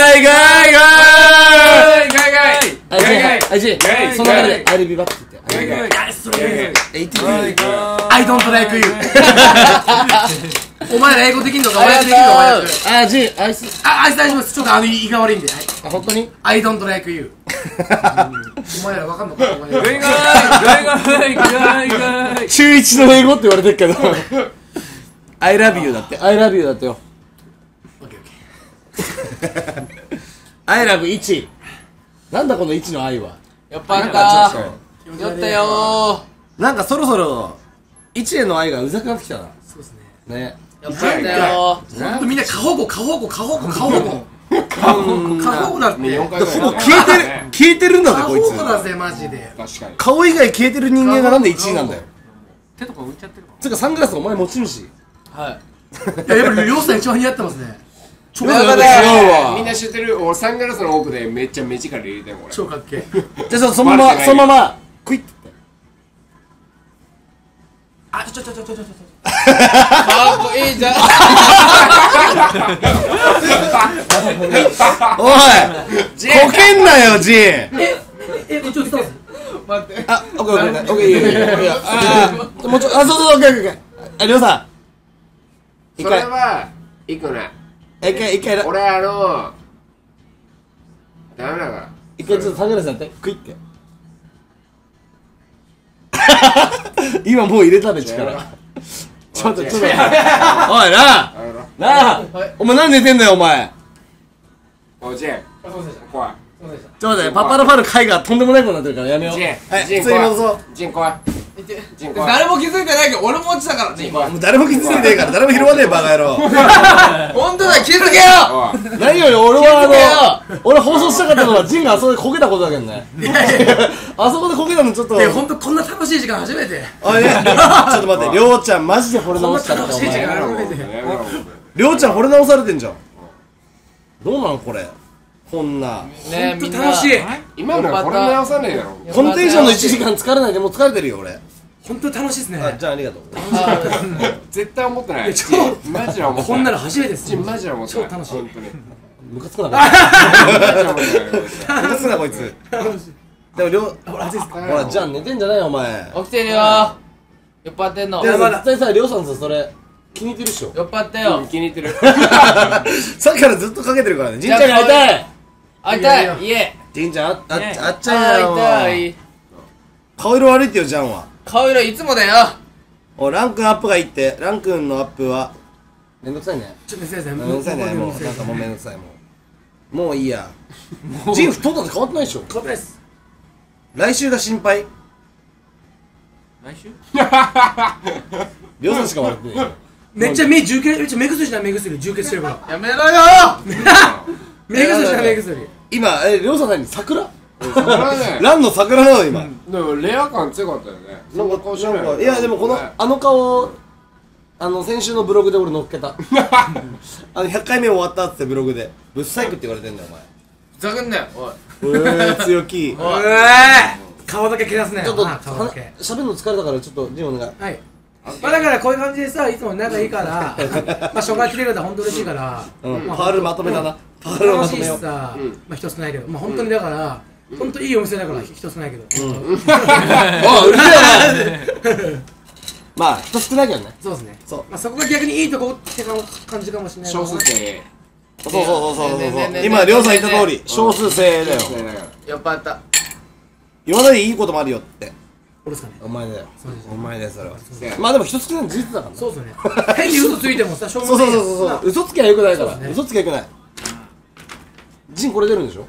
ガイガイあじゃあじゃガイあその中で I'll be back って言ってガイガイナイスそれ。 え言ってくれ I don't like you。お前ら英語できんのか親父できんのか親父。 あじゃあアイスあ、あいつ大丈夫です。ちょっとあの胃が悪いんで。はい。 あ本当に I don't like you。お前らわかんのかお前ら。 ガイガイガイガイガイガイ。 中一の英語って言われてるけどI love you だって I love you だってよオッケーオッケー。 I love いちなんだこのいちの愛は酔っ払った酔ったよなんかそろそろいちへの愛がうざくなってきたなそうですね。 ね酔っ払ったよほんとみんな過保護過保護過保護過保護。過保護だって。 よんかいぐらいほぼ消えてる消えてるんだぜ過こいつ保護だぜマジで。 確かに顔以外消えてる人間がなんでいちいなんだよ手とか浮いちゃってるかつうかサングラスお前持ち主はいいややっぱりりょうさん一番似合ってますね。超違うかっけわみんな知ってる俺サングラスの奥でめっちゃ目力入れてん俺超かっけ。 じゃあそのままそのままクイッてあちょちょちょちょちょちょ。 かっこいいじゃんおいこけんなよジンええこっち映ってます。 待ってあオッケーオッケーオッケーいいよいいよいいよあーもうちょあそうそうオッケーオッケーオッケーありょうさん一それ回はいくない一回一回俺あのダメだから一回ちょっとサングラスやってクイッて今もう入れたべ力ちょっとちょっとおいなあなあお前何寝てんだよお前おいジェン怖いちょっと待ってパパラパル回がとんでもないことになってるからやめようジェンはいジェン普通に戻そうジェン怖いジェン怖い誰も気づいてないけど俺も落ちたからね今もう誰も気づいてねえから誰も拾わねえバカ野郎本当だ気づけよおい何より俺はあの俺放送したかったのはジンがあそこでこけたことだけどねあそこでこけたのちょっといやほんとこんな楽しい時間初めて。 おいねちょっと待ってりょうちゃんマジで惚れこんな直した楽しい時間お前初めて。 りょうちゃん惚れ直されてんじゃんどうなんこれこんなねえほんみんなと楽しい。 今のこれ直さねえだろこのテンションのいちじかん疲れないでもう疲れてるよ俺ほんと楽しいですね。 あじゃあありがとう絶対思ってない超マジで思ってないこんなの初めてです。 ジンマジで思ってない超楽しい本当にムカつくなこいつマジで思ってないムカつくなこいつでもりょうほら暑いですか。 ほらじゃあ寝てんじゃないよお前起きてるよ酔っ払ってんので酔も絶対さりょうさんさそれ気に入ってるっしょっ払ってうんよ気に入ってるさっきからずっとかけてるからねじんちゃんに会いたい会いたい家じんちゃんああねあっちゃうよ会いたい顔色悪いってよジャンは顔色いつもだよおランクアップがいいってランクのアップはめんどくさいねちょっと先生めんどくさいねもうなんかもうめんどくさいもうもういいやジン太ったって変わってないでしょ変わってないです。 来週が心配来週りょうさんしか笑ってないよ。 めっちゃ目充血、めっちゃ目薬じゃん、目薬充血してるからやめろよ目薬じゃん、目薬。 今、え、りょうさん何桜桜ねランの桜なの今。 でもレア感強かったよね。 なんか顔知らないいやでもこのあの顔、あの先週のブログで俺載っけた。あのひゃっかいめ終わったってブログでブッサイクって言われてんだよふざけんなよおいお前。えー、強気。 おい顔だけけなすねちょっとあ顔だけ喋るの疲れたからちょっとジンお願い。 はい。まあだからこういう感じでさ、いつも仲いいから、まあ初回来てくれたら本当嬉しいから、 うんまあパールまとめだな。パールをま楽しいしとめよう。 さ、まあ人少ないけど、まあ本当にだから、本当いいお店だから人少ないけど、 あ、うるせえな。まあ人少ないけどね。 そうですね。 そうまあそこが逆にいいとこって感じかもしれない。 少数精そうそうそうそうそうねえねえねえねえ今りょうさん言った通り少数精鋭だよ。 鋭だから酔っ払った言わないでいいこともあるよって。 俺ですかね。 お前だよ。 そうですお前だよそれは。 せやまあでも人少ないの事実だからね。 そうですよね。変に嘘ついてもさ、しょうそうがない。 そうそうそう。嘘つきは良くないから。 そうですね嘘つきは良くない。ジンこれ出るんでしょ。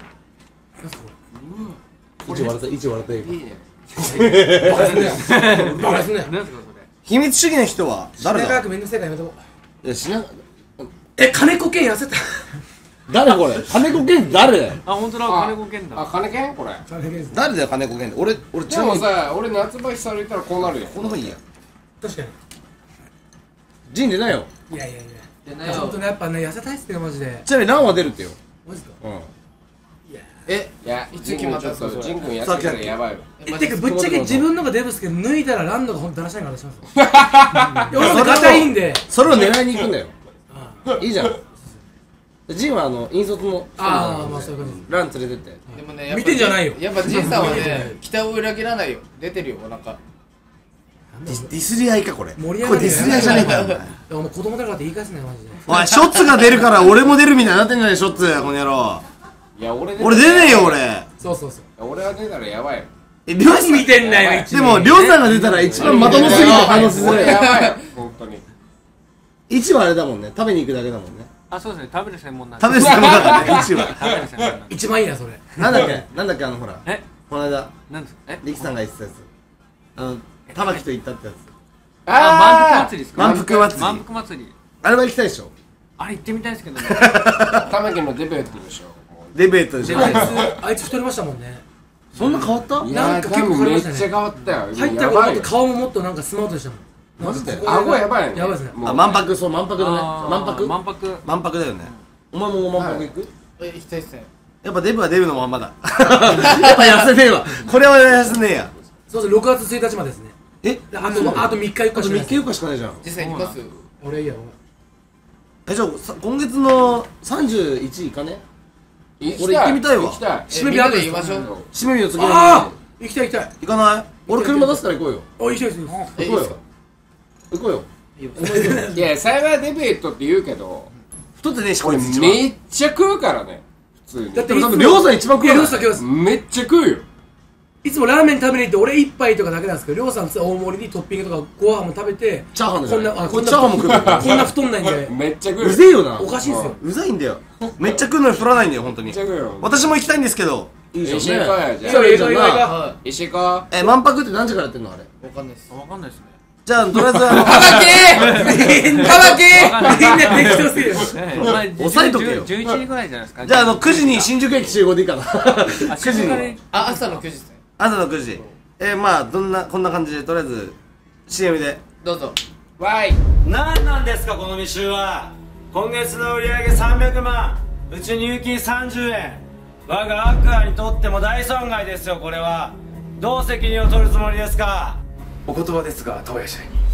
一笑った一笑った今。 いいねバカすんなよ。バカすんなよ。 何ですか秘密主義な人は誰だ。 誰かめんどくせえからやめとこう。 いやしな。 え、金子健痩せた。 誰これ。金子健誰だよ。 それあ本当だ金子健だあ金券これ金子健です。 誰だよ金子健って。俺俺ちでもなみにさ俺夏場久々行ったらこうなるよこの方がいいや。 確かに。 ジン出ないよ。 いやいやいや。 出ないよ本当ね、やっぱね、痩せたいっすね、マジで。 ちなみにランは出るってよ。 マジか。 うん。 えいやいつ決まったんすかジン君やってたらやばいわえてかぶっちゃけ自分のがデブっすけど脱いだらランドがほんとだらしないからしますよ。いや俺もガタいいんで。 それを狙いに行くんだよ。いいじゃん。ジンはあの引率のああ、まあそういう感じ。 ラン連れてって。 でもねやっぱ見てんじゃないよやっぱじいさんはね期待を裏切らないよ出てるよお腹ディスディスり合いかこれ。これ盛り上がるよディスり合いじゃねえかよお前。 お前子供だからって言い返すねマジで。 おいショッツが出るから俺も出るみたいになってんじゃないショッツこの野郎。 いや俺俺出ねえよ俺。 そうそうそう。 俺は出たらやばいよえりょうさん見てんだよ一でもりょうさんが出たら一番まともすぎて話しづ俺らい。 やばいよ本当に一はあれだもんね。食べに行くだけだもんね。 あそうですね食べる専門なんで食べる専門だからね一は。 食べる専門なんで一番いいなそれ。 なんだっけなんだっけあのほら。 えこの間何ですかえリキさんが言ってたやつ。あの玉木と行ったってやつ。 あ満腹祭りですか満腹祭り満腹祭りあれは行きたいでしょ。 あれ行ってみたいですけどね玉木のデベートでしょデベートでしょ。 あいつあいつ太りましたもんね。 そんな変わったいやなんか結構変わりましたねめっちゃ変わったよ入ったやばいよ頃もっと顔ももっとなんかスマートでしたもん。 マジでここ顎やばいよねやばいですね。 もうあ満腹そう満腹だね。 あー満腹満腹満腹だよね。お前も満腹行く。 え行きたいっすねやっぱデブはデブのまんまだ。やっぱ痩せねえわ。これは痩せねえや。 そうそうろくがつついたちまでですね。 えあとあとみっかよっあとみっかかしかないです。 よっかしかないじゃん。 実際行きます俺いいやえじゃあさ今月のさんじゅういちいかね。 行きた俺行ってみたいわ行きたい締め日あるんですかえみんなで言いましょう締め日の次の日ああ行きたい行きたい。 行かない。俺車出すから行こうよ。 お行きたいです。 行こうよ。行こうよ。 いや幸いデベートって言うけど太ってねえしこ俺いつ一番。 めっちゃ食うからね普通にだってでも多分りょうさん一番食ういやからりょうさん今日めっちゃ食うよいつもラーメン食べに行って俺一杯とかだけなんですけど、りょうさん大盛りにトッピングとかご飯も食べてチャーハンでしょこんなあこれチャーハンも食うからこんな太んないんでめっちゃ食ううぜえよな。 おかしいんですよ。 うざいんだよ。めっちゃ食うのに太らないんだよ本当にめっち。ゃ食うよ私も行きたいんですけど。いいじゃん一緒に行こうよじゃあそういいじゃんな。 は一緒行こえ満腹って何時からやってんのあれ。 いわかんないっすわかんないですねじゃあとりあえずあの。 玉木玉木みんな適当すぎる。 えまあ抑えとけよじゅういちじぐらいじゃないですかじゃああのくじに新宿駅集合でいいかな。 あくじに。 あ朝のくじっすね朝のくじ。えー、まあどんなこんな感じでとりあえず シーエム で。 どうぞうわい何なんですかこの未収は。今月の売り上げさんびゃくまん、うち入金さんじゅうえん。我がアクアにとっても大損害ですよ。これはどう責任を取るつもりですか。 お言葉ですが東野社員に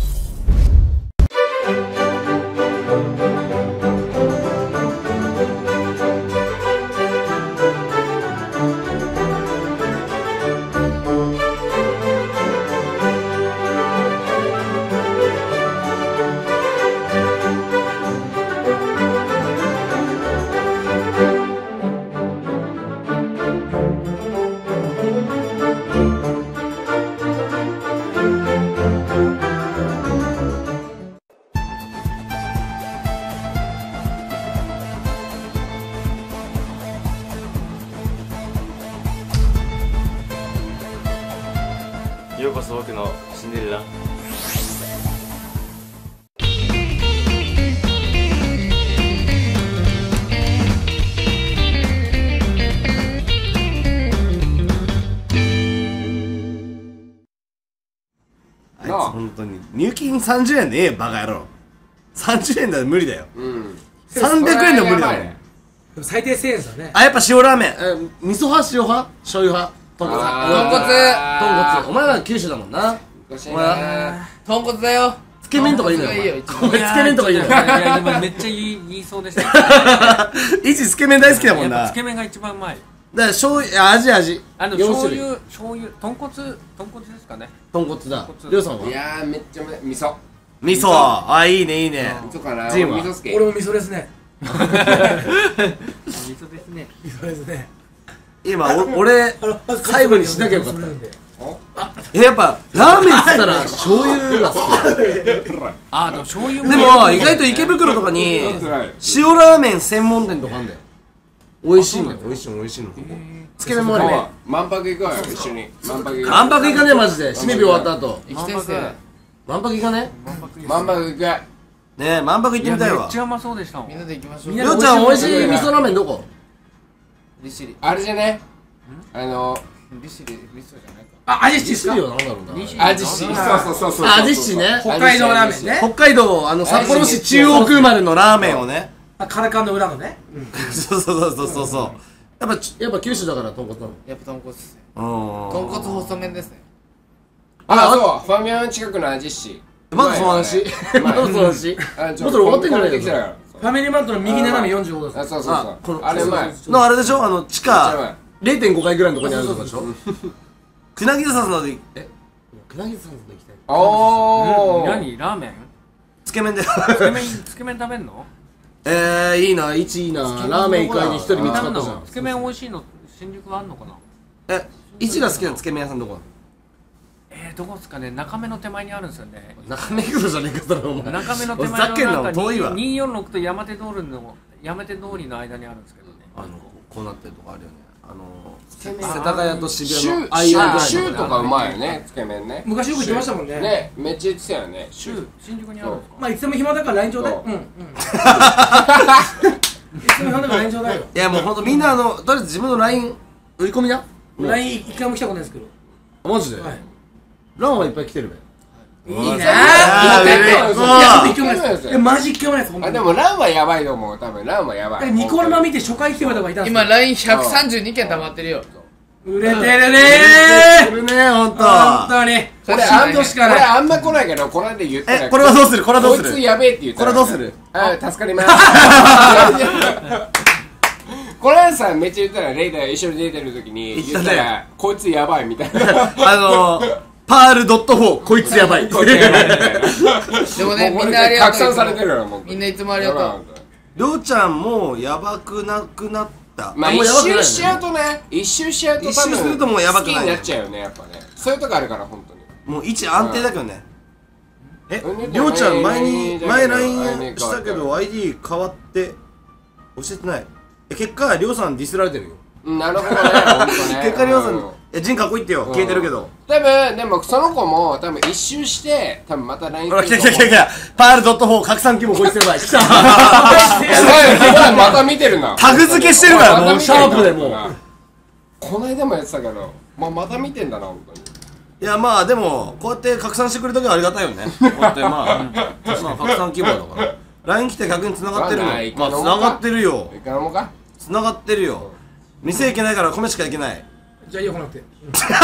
ようこそ僕のシンデレラ。 あいつ本当に入金さんじゅうえんでええバカ野郎。さんじゅうえんだと無理だよ。 うんさんびゃくえんでも無理だもん。 ねでも最低せんえんですよね。 あ、やっぱ塩ラーメン。え味噌派塩派醤油派豚骨豚豚骨骨お前ら九州だもんな。 昔お前ら豚骨だよ。 つけ麺とかいいのよ。 豚骨がいいよ一番お前つけ麺とかいいのよ。 いや今めっちゃ言い言いそうでしたいちつけ麺大好きだもんな。 やっぱつだかけ麺が一番うまい。 ら醤油、味味。 あのよん醤種類油醤油豚骨豚骨ですかね。 豚骨だ豚。骨りょうさんはいやーめっちゃうまい味噌味噌。あ、いいねいいね。 味噌かなジンは俺味噌好き俺も味噌ですね。 味噌ですね。 味噌ですね。 今お俺最後にしなきゃよかった。 た。 えやっぱラーメンっつったら醤油が好あでも醤油き。でも意外と池袋とかに塩ラーメン専門店とかあんだよ。美味しいのよ。美味しいの美味しいの。つけ麺もあるね。 万博行こうよ一緒に万博行こ万博行かねえマジで。締め日終わった後。 生きてっす。 万博行かねう万博行くねえ万博行ってみたいわめっち。ゃうまそうでしたもん。 みんなで行きましょう。 りょうちゃん美味しい味噌ラーメンどこ？ 利尻。 あれじゃねあの利尻、利尻じゃないか。 あ、味しいっすか。 よなんだろうな。 味しそうそうそうそうあ味しね。 北海道ラーメンね。 北海道あの札幌市中央区生まれのラーメンをね。 あ、カラカンの裏のね。 そうそうそうそうそう。やっぱやっぱ九州だから豚骨なの。 やっぱ豚骨っすね。 うん。 豚骨細麺ですね。 あそうファミマの近くの味しまだその話。まだその話。 あちょもっと終わってんじゃないのこれできたよファミリーマートの右斜めよんじゅうご度です。 あそうそうあこのそうあれうまいのあれでしょあの地めっちゃうま下いれいてんご 階ぐらいのとこにあるとこでしょくなぎさんのでえくなぎさんので行きたいおー何ラーメン？ つけ麺でつけ麺つけ麺食べんの？ えーいいないちいいなラーメン行く間に一人見つかったじゃんつけ麺美味しいの新宿あんのかな？ えいちが好きなつけ麺屋さんどこなのえーどこですかね。中目の手前にあるんですよね。 中目黒じゃねえかそれお前中目の手ふざ前けんなのなんか遠いわにひゃくよんじゅうろくと山手通りの山手通りの間にあるんですけどね。 あのこうなってるとこあるよねあのつけ麺世田谷と渋シュ谷の間ぐらいのシューとかうまいよねつけ麺ね昔よく行ってましたもんね。 ねめっちゃ言ってたよねシュー新宿にあるんですか？ まあいつでも暇だから ライン ちょうだい。 そううんうん。いつでも暇だから ライン ちょうだいよ。 いやもうほんとみんなあのとりあえず自分の ライン 売り込みなもうライン 一回も来たことないですけど。 マジではい。 ランはいっぱい来てるべいいねあーー。いや、 う僕わ一回もないです。いや、マジ一回もないです。本当に。 あでもランはやばいと思う多分ランはやばいニコ生見て初回来てくれた方がいたんですよ。 今 ラインひゃくさんじゅうに 件溜まってるよ。 売れてるねー。 これねほんと本当に。 これあんしかないこれあんま来ないけどこの間言ったらえこれはどうするこれはどうするこいつやべえって言ったらこれはどうするあ助かりますこの間さめっちゃ言ったらレイダー一緒に出てる時に言ったらこいつやばいみたいなあのー、パールドットフォーこいつやばいこいつやばいみたいなでもね、 もうこれみんなありがとう。 拡散されてるからもうみんないつもありがとう。 りょうちゃんもうやばくなくなったまあ一もうやばくないよね周しちゃうとね一周しちゃうと一周するともうやばくない好きになっちゃうよねやっぱねそういうとこあるから本当にもう位置安定だけどねえうんりょうちゃん前にうん前うんライン したけど アイディー 変わって教えてないえ結果りょうさんディスられてるよなるほどね本当ね結果りょうさんうんえジンかっこいいってよ消えてるけど多分でもその子も多分一周して多分また ラインほら来た来た来た来たパールドットフォー拡散規模こいつやばい来たまた見てるなタグ付けしてるからもうシャープでもうこの間もやってたけどまあまた見てんだな本当にいやまあでもこうやって拡散してくれた時はありがたいよねこうやってまあまあ拡散規模だから ライン 来て逆に繋がってるのまあないまあ繋がってるよいかなもか繋がってるよ店行けないから米しか行けないじゃあいいよ来なくて。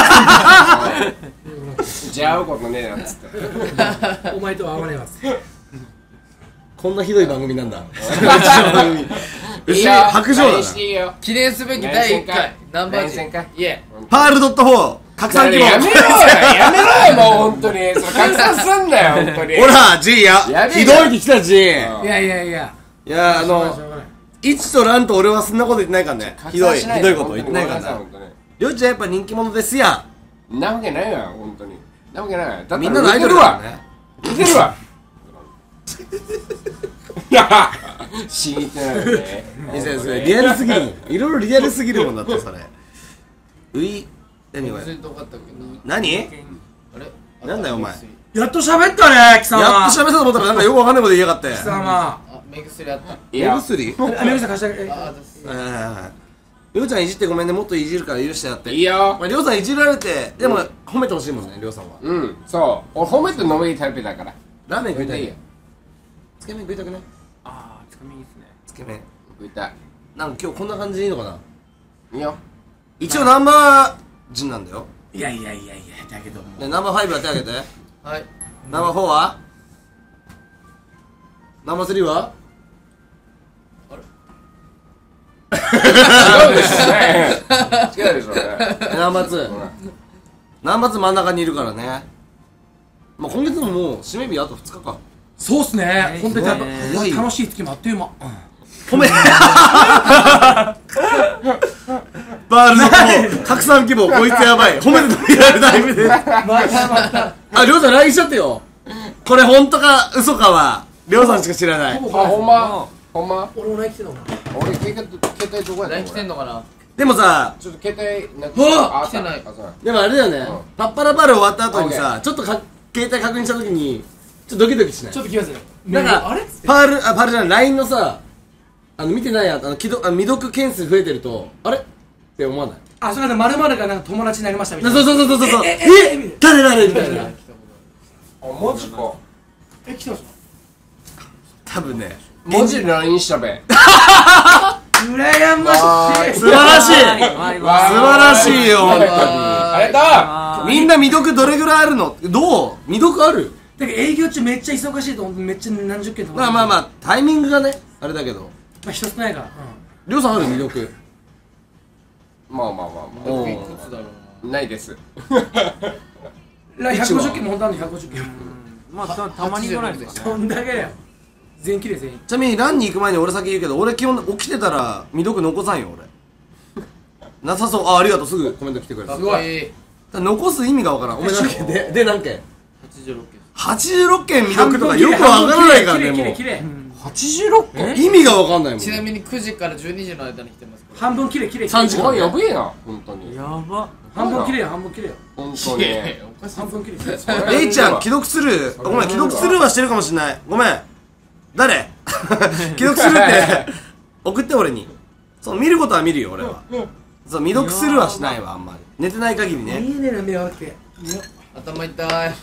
じゃあ会うことねえなっつってお前とは会わねえわっつって。 こんなひどい番組なんだうちいいよ白状だラインなしていいよ記念すべきだいいっかい。ナンバーライン戦かいえ。 パールドットフォー拡散規模やめろよやめろよもう本当にそれ拡散すんなよ本当にほら G ややべえひどいに来た G いいやいやいや。 やあのいちとランと俺はそんなこと言ってないからねひどいひどいこと言ってないからなりょうちゃんやっぱ人気者ですやんなわけないわ本当になわけないだったらみんなのアイドルだからね似てるわいや死にてないよねいやそれリアルすぎるもんいろいろリアルすぎるもんだってそれうい何これ忘れてよかったっけど。 何あれなんだよお前。 やっと喋ったね貴様。 やっと喋ったと思ったらなんかよくわかんないこと言いやがって。 貴様。 あ、目薬あった。 目薬？ あ、目薬貸してあげて。 あ、です。 はいはいはい。りょうちゃんいじってごめんね、もっといじるから許してやって。 いいよ。 まありょうさんいじられて、でも褒めてほしいもんね、りょうさんは。 うんそう俺褒めて飲めいいタイプだからラーメン食いたいよいいよ。 つけ麺食いたくない？ あーつかみいいっすね。 つけ麺。 食いたいなんか今日こんな感じでいいのかな？ いいよ一応ナンバー陣なんだよ。 いやいやいやいや、だけども。 でナンバーファイブは手挙げて。 はい。 ナンバーフォーは？ナンバースリーは？ 違うでしょね違うでしょねナンバーツー。ナンバーツー真ん中にいるからね。まあ今月ももう締め日あとふつかか。 そうっすね。本当にやっぱ早いよ楽しい月もあっという間。 褒めバールのこう拡散規模こいつやばい褒めて止められるタイプでまたまた。 あ、りょうさん ライン しちゃってよ。これ本当か嘘かはりょうさんしか知らない。 あほんまほんま俺もない来てたもん。 俺携帯携帯どこやったライン来てんのかな。 でもさ、 ちょっと携帯なんうわあ来てないあそうでもあれだよね、 うんパッパラパル終わった後にオッさ、ちょっとか携帯確認した時にちょっとドキドキしない？ ちょっと来ますよ。 なんかあれ？ パール、あ、パールじゃない、ライン のさ、あの見てないや、あの既読あ未読件数増えてるとあれって思わない？ あ、それで〇〇がなんか友達になりましたみたいな。 そうそうそうそうそう。 えええええ誰誰みたいな。 あマジかえ、来てます多分ね、 文字 ライン したべ羨ましい。 素晴らしい。 わい素晴らしいよ本当に。 ありがとうみんな未読どれぐらいあるの？どう？未読ある？ だから営業中めっちゃ忙しいと思ってめっちゃ何十件とか。 まあまあまあタイミングがねあれだけど。 まあ人少ないから。 りょうさんある未読？ まあまあまあまおいくつだろうあないですうん。ひゃくごじゅっけんも本当あるのひゃくごじゅっけん。 まあたたまにぐらいですかね。 そんだけだよ。全員きれい全員。 ちなみにランに行く前に俺先言うけど、俺基本起きてたら未読残さんよ俺。なさそう。あ、ありがとう。すぐコメント来てくれた。 すごい。 残す意味がわからん。お前何件でで何件？ はちじゅうろっけん。 はちじゅうろっけん未読とかよくわからないからねもう。 きれいきれい。 はちじゅうろっけん意味がわかんないもん。 ちなみにくじからじゅうにじの間に来てます。 半分きれいきれい。 さんじかんお前やべえな本当にやば。 半分きれいよ半分きれいよ。 本当におかしい。 半分きれい。 レイちゃん既読スルー。ごめん既読スルーはしてるかもしれない。ごめん。誰？既読スルーって送って俺に。そう見ることは見るよ俺は。そう未読スルーはしないわあんまり。寝てない限りね。 見えねえな目悪くて。 頭痛い。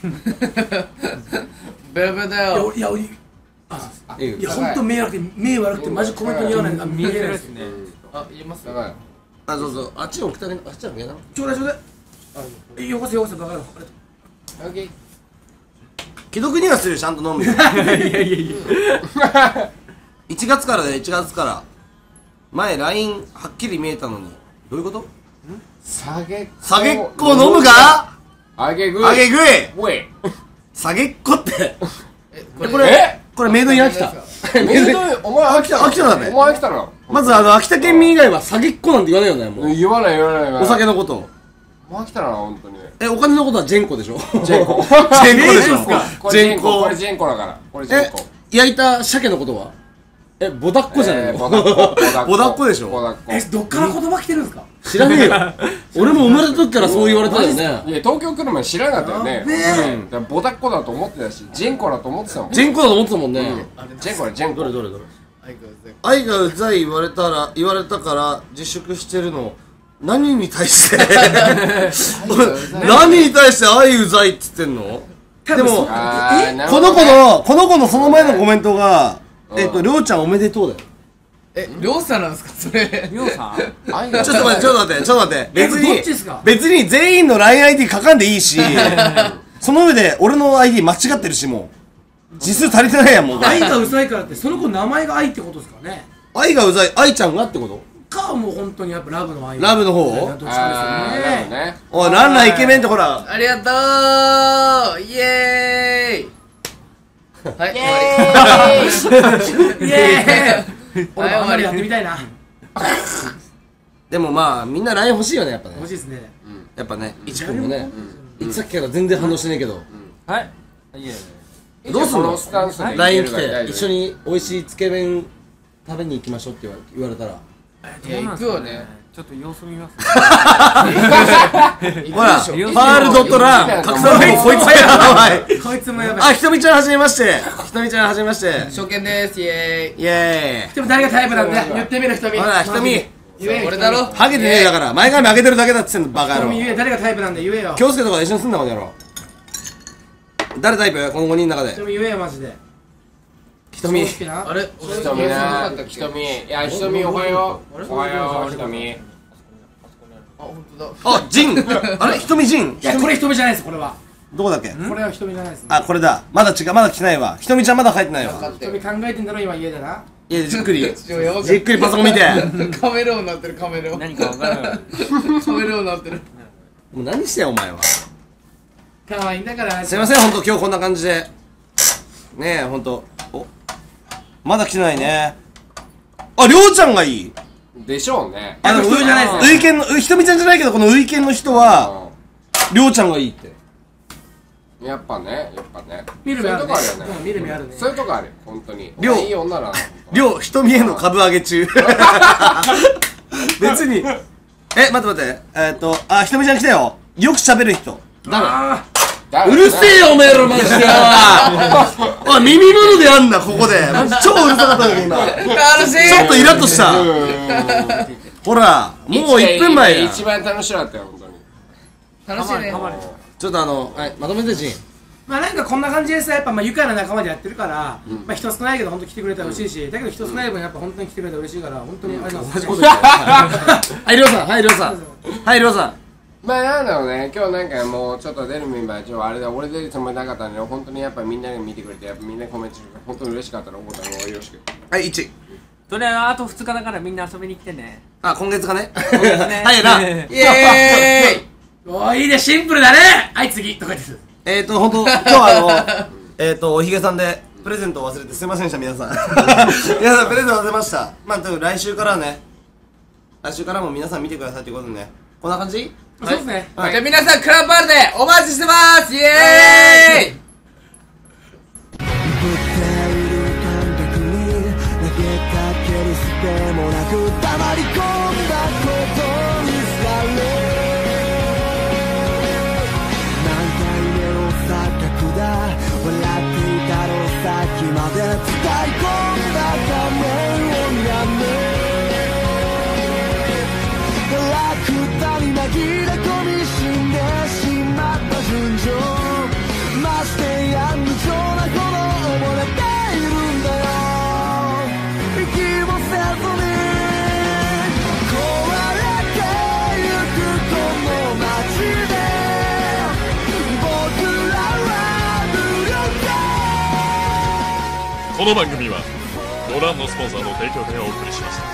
ベラベラだよ。 いや、いや、いいいよいや、ほんと目悪くて、目悪くて、マジコメント言わないの。見えないです。 ね。 あ、言えますだからあ、そうそう。あっちに送ってあげな。あっちにあげな。 ちょうだいちょうだい。え、よこせよこせ、バカ野郎。 オッケー既読にはするよちゃんと飲むよ。 いやいやいや。 いちがつからでいちがつから前 ライン はっきり見えたのにどういうこと？ 下げっこ下げっこ飲むか？ あげぐい上げ食いおい下げっこってえ、 これこれこれメイドイン秋田。 メイドお前秋田秋田だねお前秋田なのまずあの秋田県民以外は下げっこなんて言わないよねもう言わない言わない言わないお酒のことを。 お前秋田なの本当にえお金のことはジェンコでしょ？ ジェンコジェンコでしょ？ これジェンコここれジェンコだからこれジェえンコ焼いた鮭のことは？えボダッコじゃないの？ えーボダッコボダッコでしょ？ ボダッコえ、どっから言葉来てるんですか？ 知らねえよ。俺も生まれた時からそう言われてたよね。 いや東京来る前知らなかったよねねうんだからボダッコだと思ってたしジェンコだと思ってたもんジェンコだと思ってたもんね。 ジェンコだジェンコどれどれどれ。 相変わらず愛がうざい言われたら言われたから自粛してるの何に対して何に対して愛うざいっつってんの？でもあーなるこの子ほどねのこの子のその前のコメントがえっとりょうちゃんおめでとうだよ。 え、りょうさんなんですかそれ。 りょうさん。 愛がちょっと待ってちょっと待ってちょっと待って別えどっちですにか別に全員の ラインアイディー 書かんでいいしその上で俺の アイディー 間違ってるしもう字数足りてないやんもう。 愛がうざいからって、その子名前が愛ってことですかね？ 愛がうざい愛ちゃんがってこと？ か、もう本当にやっぱラブの愛。 ラブの方？ どっちかですよあーなるほどね。 ねおいランナーイケメンってほらありがとうイエーイはい、終わり。 イエーイ俺もあんまりやってみたいな。 でもまあみんな ライン 欲しいよねやっぱね欲しいですね。 やっぱねいちくんもねさっきから全然反応してないけどはい。いえいえ。 どうすんのこのスタンスでライン 来いけるからて一緒に美味しいつけ麺食べに行きましょうって言われ言われたらいや、行くよね。 ちょっと様子見ますほら、ファールドットラン、拡散もこいつやばい。 こいつもやばい。 あ、ひとみちゃんはじめまして。ひとみちゃんはじめまして。 初見ですイエイエーイ。 でも誰がタイプなんだよ。言ってみる、ひとみ。 ほら、ひとみ。 ーイ俺だろハゲてねえだから、前髪上げてるだけだっつってんの、バカ野郎。 言え、誰がタイプなんだよ、言えよ。 京介とか一緒にすんな、この野郎。誰タイプこのごにんの中で。 ひとみ言えよ、マジで。 ひとみ。 あれひとみなひとみいやひとみおはようおはようひとみあ、ほんとだあ、ジンあれひとみジンいや、これひとみじゃないです、これは。 どこだっけこれはひとみじゃないですね。 あ、これだ。まだ違う、まだ来てないわ。ひとみちゃんまだ帰ってないわ。 ひとみ考えてんだろ、今家でな。 いや、じっくり。 ちょやばくじっくりパソコン見て。 カメレオンなってるカメレオン何か分からないカメレオンなってるもう何してんお前は。 可愛いんだから。 すいません、ほんと今日こんな感じで。ねえ、ほんと。おまだ来てないね。あ、りょうちゃんがいい。 でしょうねあの、 ひとみじゃないですねウイケンの、ひとみちゃんじゃないけど、このウイケンの人は、りょうちゃんがいいって。 やっぱねやっぱね見る目あるね。 そういうとこあるよねうん見る目あるね。 そういうとこある本当にりょういい女だなりょう、ひとみへの株上げ中。別に。え、待って待って。えーっと、あ、ひとみちゃん来たよ。よく喋る人。 あうるせえよ、おめえら、マジでよ。おい、耳物でやんな、ここで。超うるさかったんだけど、今。 楽しいちょっとイラッとした。ほら、もういっぷんまえや。 一番楽しかったよ本当に楽しいねちょっとあの、はい、まとめてジン。 まあなんかこんな感じでさ、やっぱまあ愉快な仲間でやってるから、まあ人少ないけど本当来てくれたら嬉しいし、だけど人少ない分やっぱ本当に来てくれたら嬉しいから、本当にありがとうございます。 はい、りょうさん、はい、りょうさん。はい、りょうさん。 まあなんだろうね今日なんかもうちょっと出るメンバーちょあれだ俺出るつもりなかったんで本当にやっぱみんなが見てくれてやっぱみんなコメントしてくれて本当に嬉しかったら思ったのをよろしくはい、いち。 とりあえずあとふつかだからみんな遊びに来てねあ、今月かね。 今月ねはい、な。 イエーイおーいいね、シンプルだね。はい次とかです。 えーと、ほんと、今日はあの、えーと、おひげさんで、プレゼントを忘れてすいませんでした、皆さん。皆さん、プレゼント忘れました。まあ、でも来週からね、来週からも皆さん見てくださいということでね。こんな感じそうですね。 はいじゃあ皆さんクラブバールでお待ちしてますイエーイぶっている感覚に投げかけるすべもなく黙り込んだことにされ何回目の錯覚だ笑っていたのさっきまで伝え込んだ仮面をやめ楽たに紛れ込み死んでしまった純情ましてや無情なほど溺れているんだよ息もせずに壊れてゆくこの街で僕らは無力この番組はご覧のスポンサーの提供でお送りしました。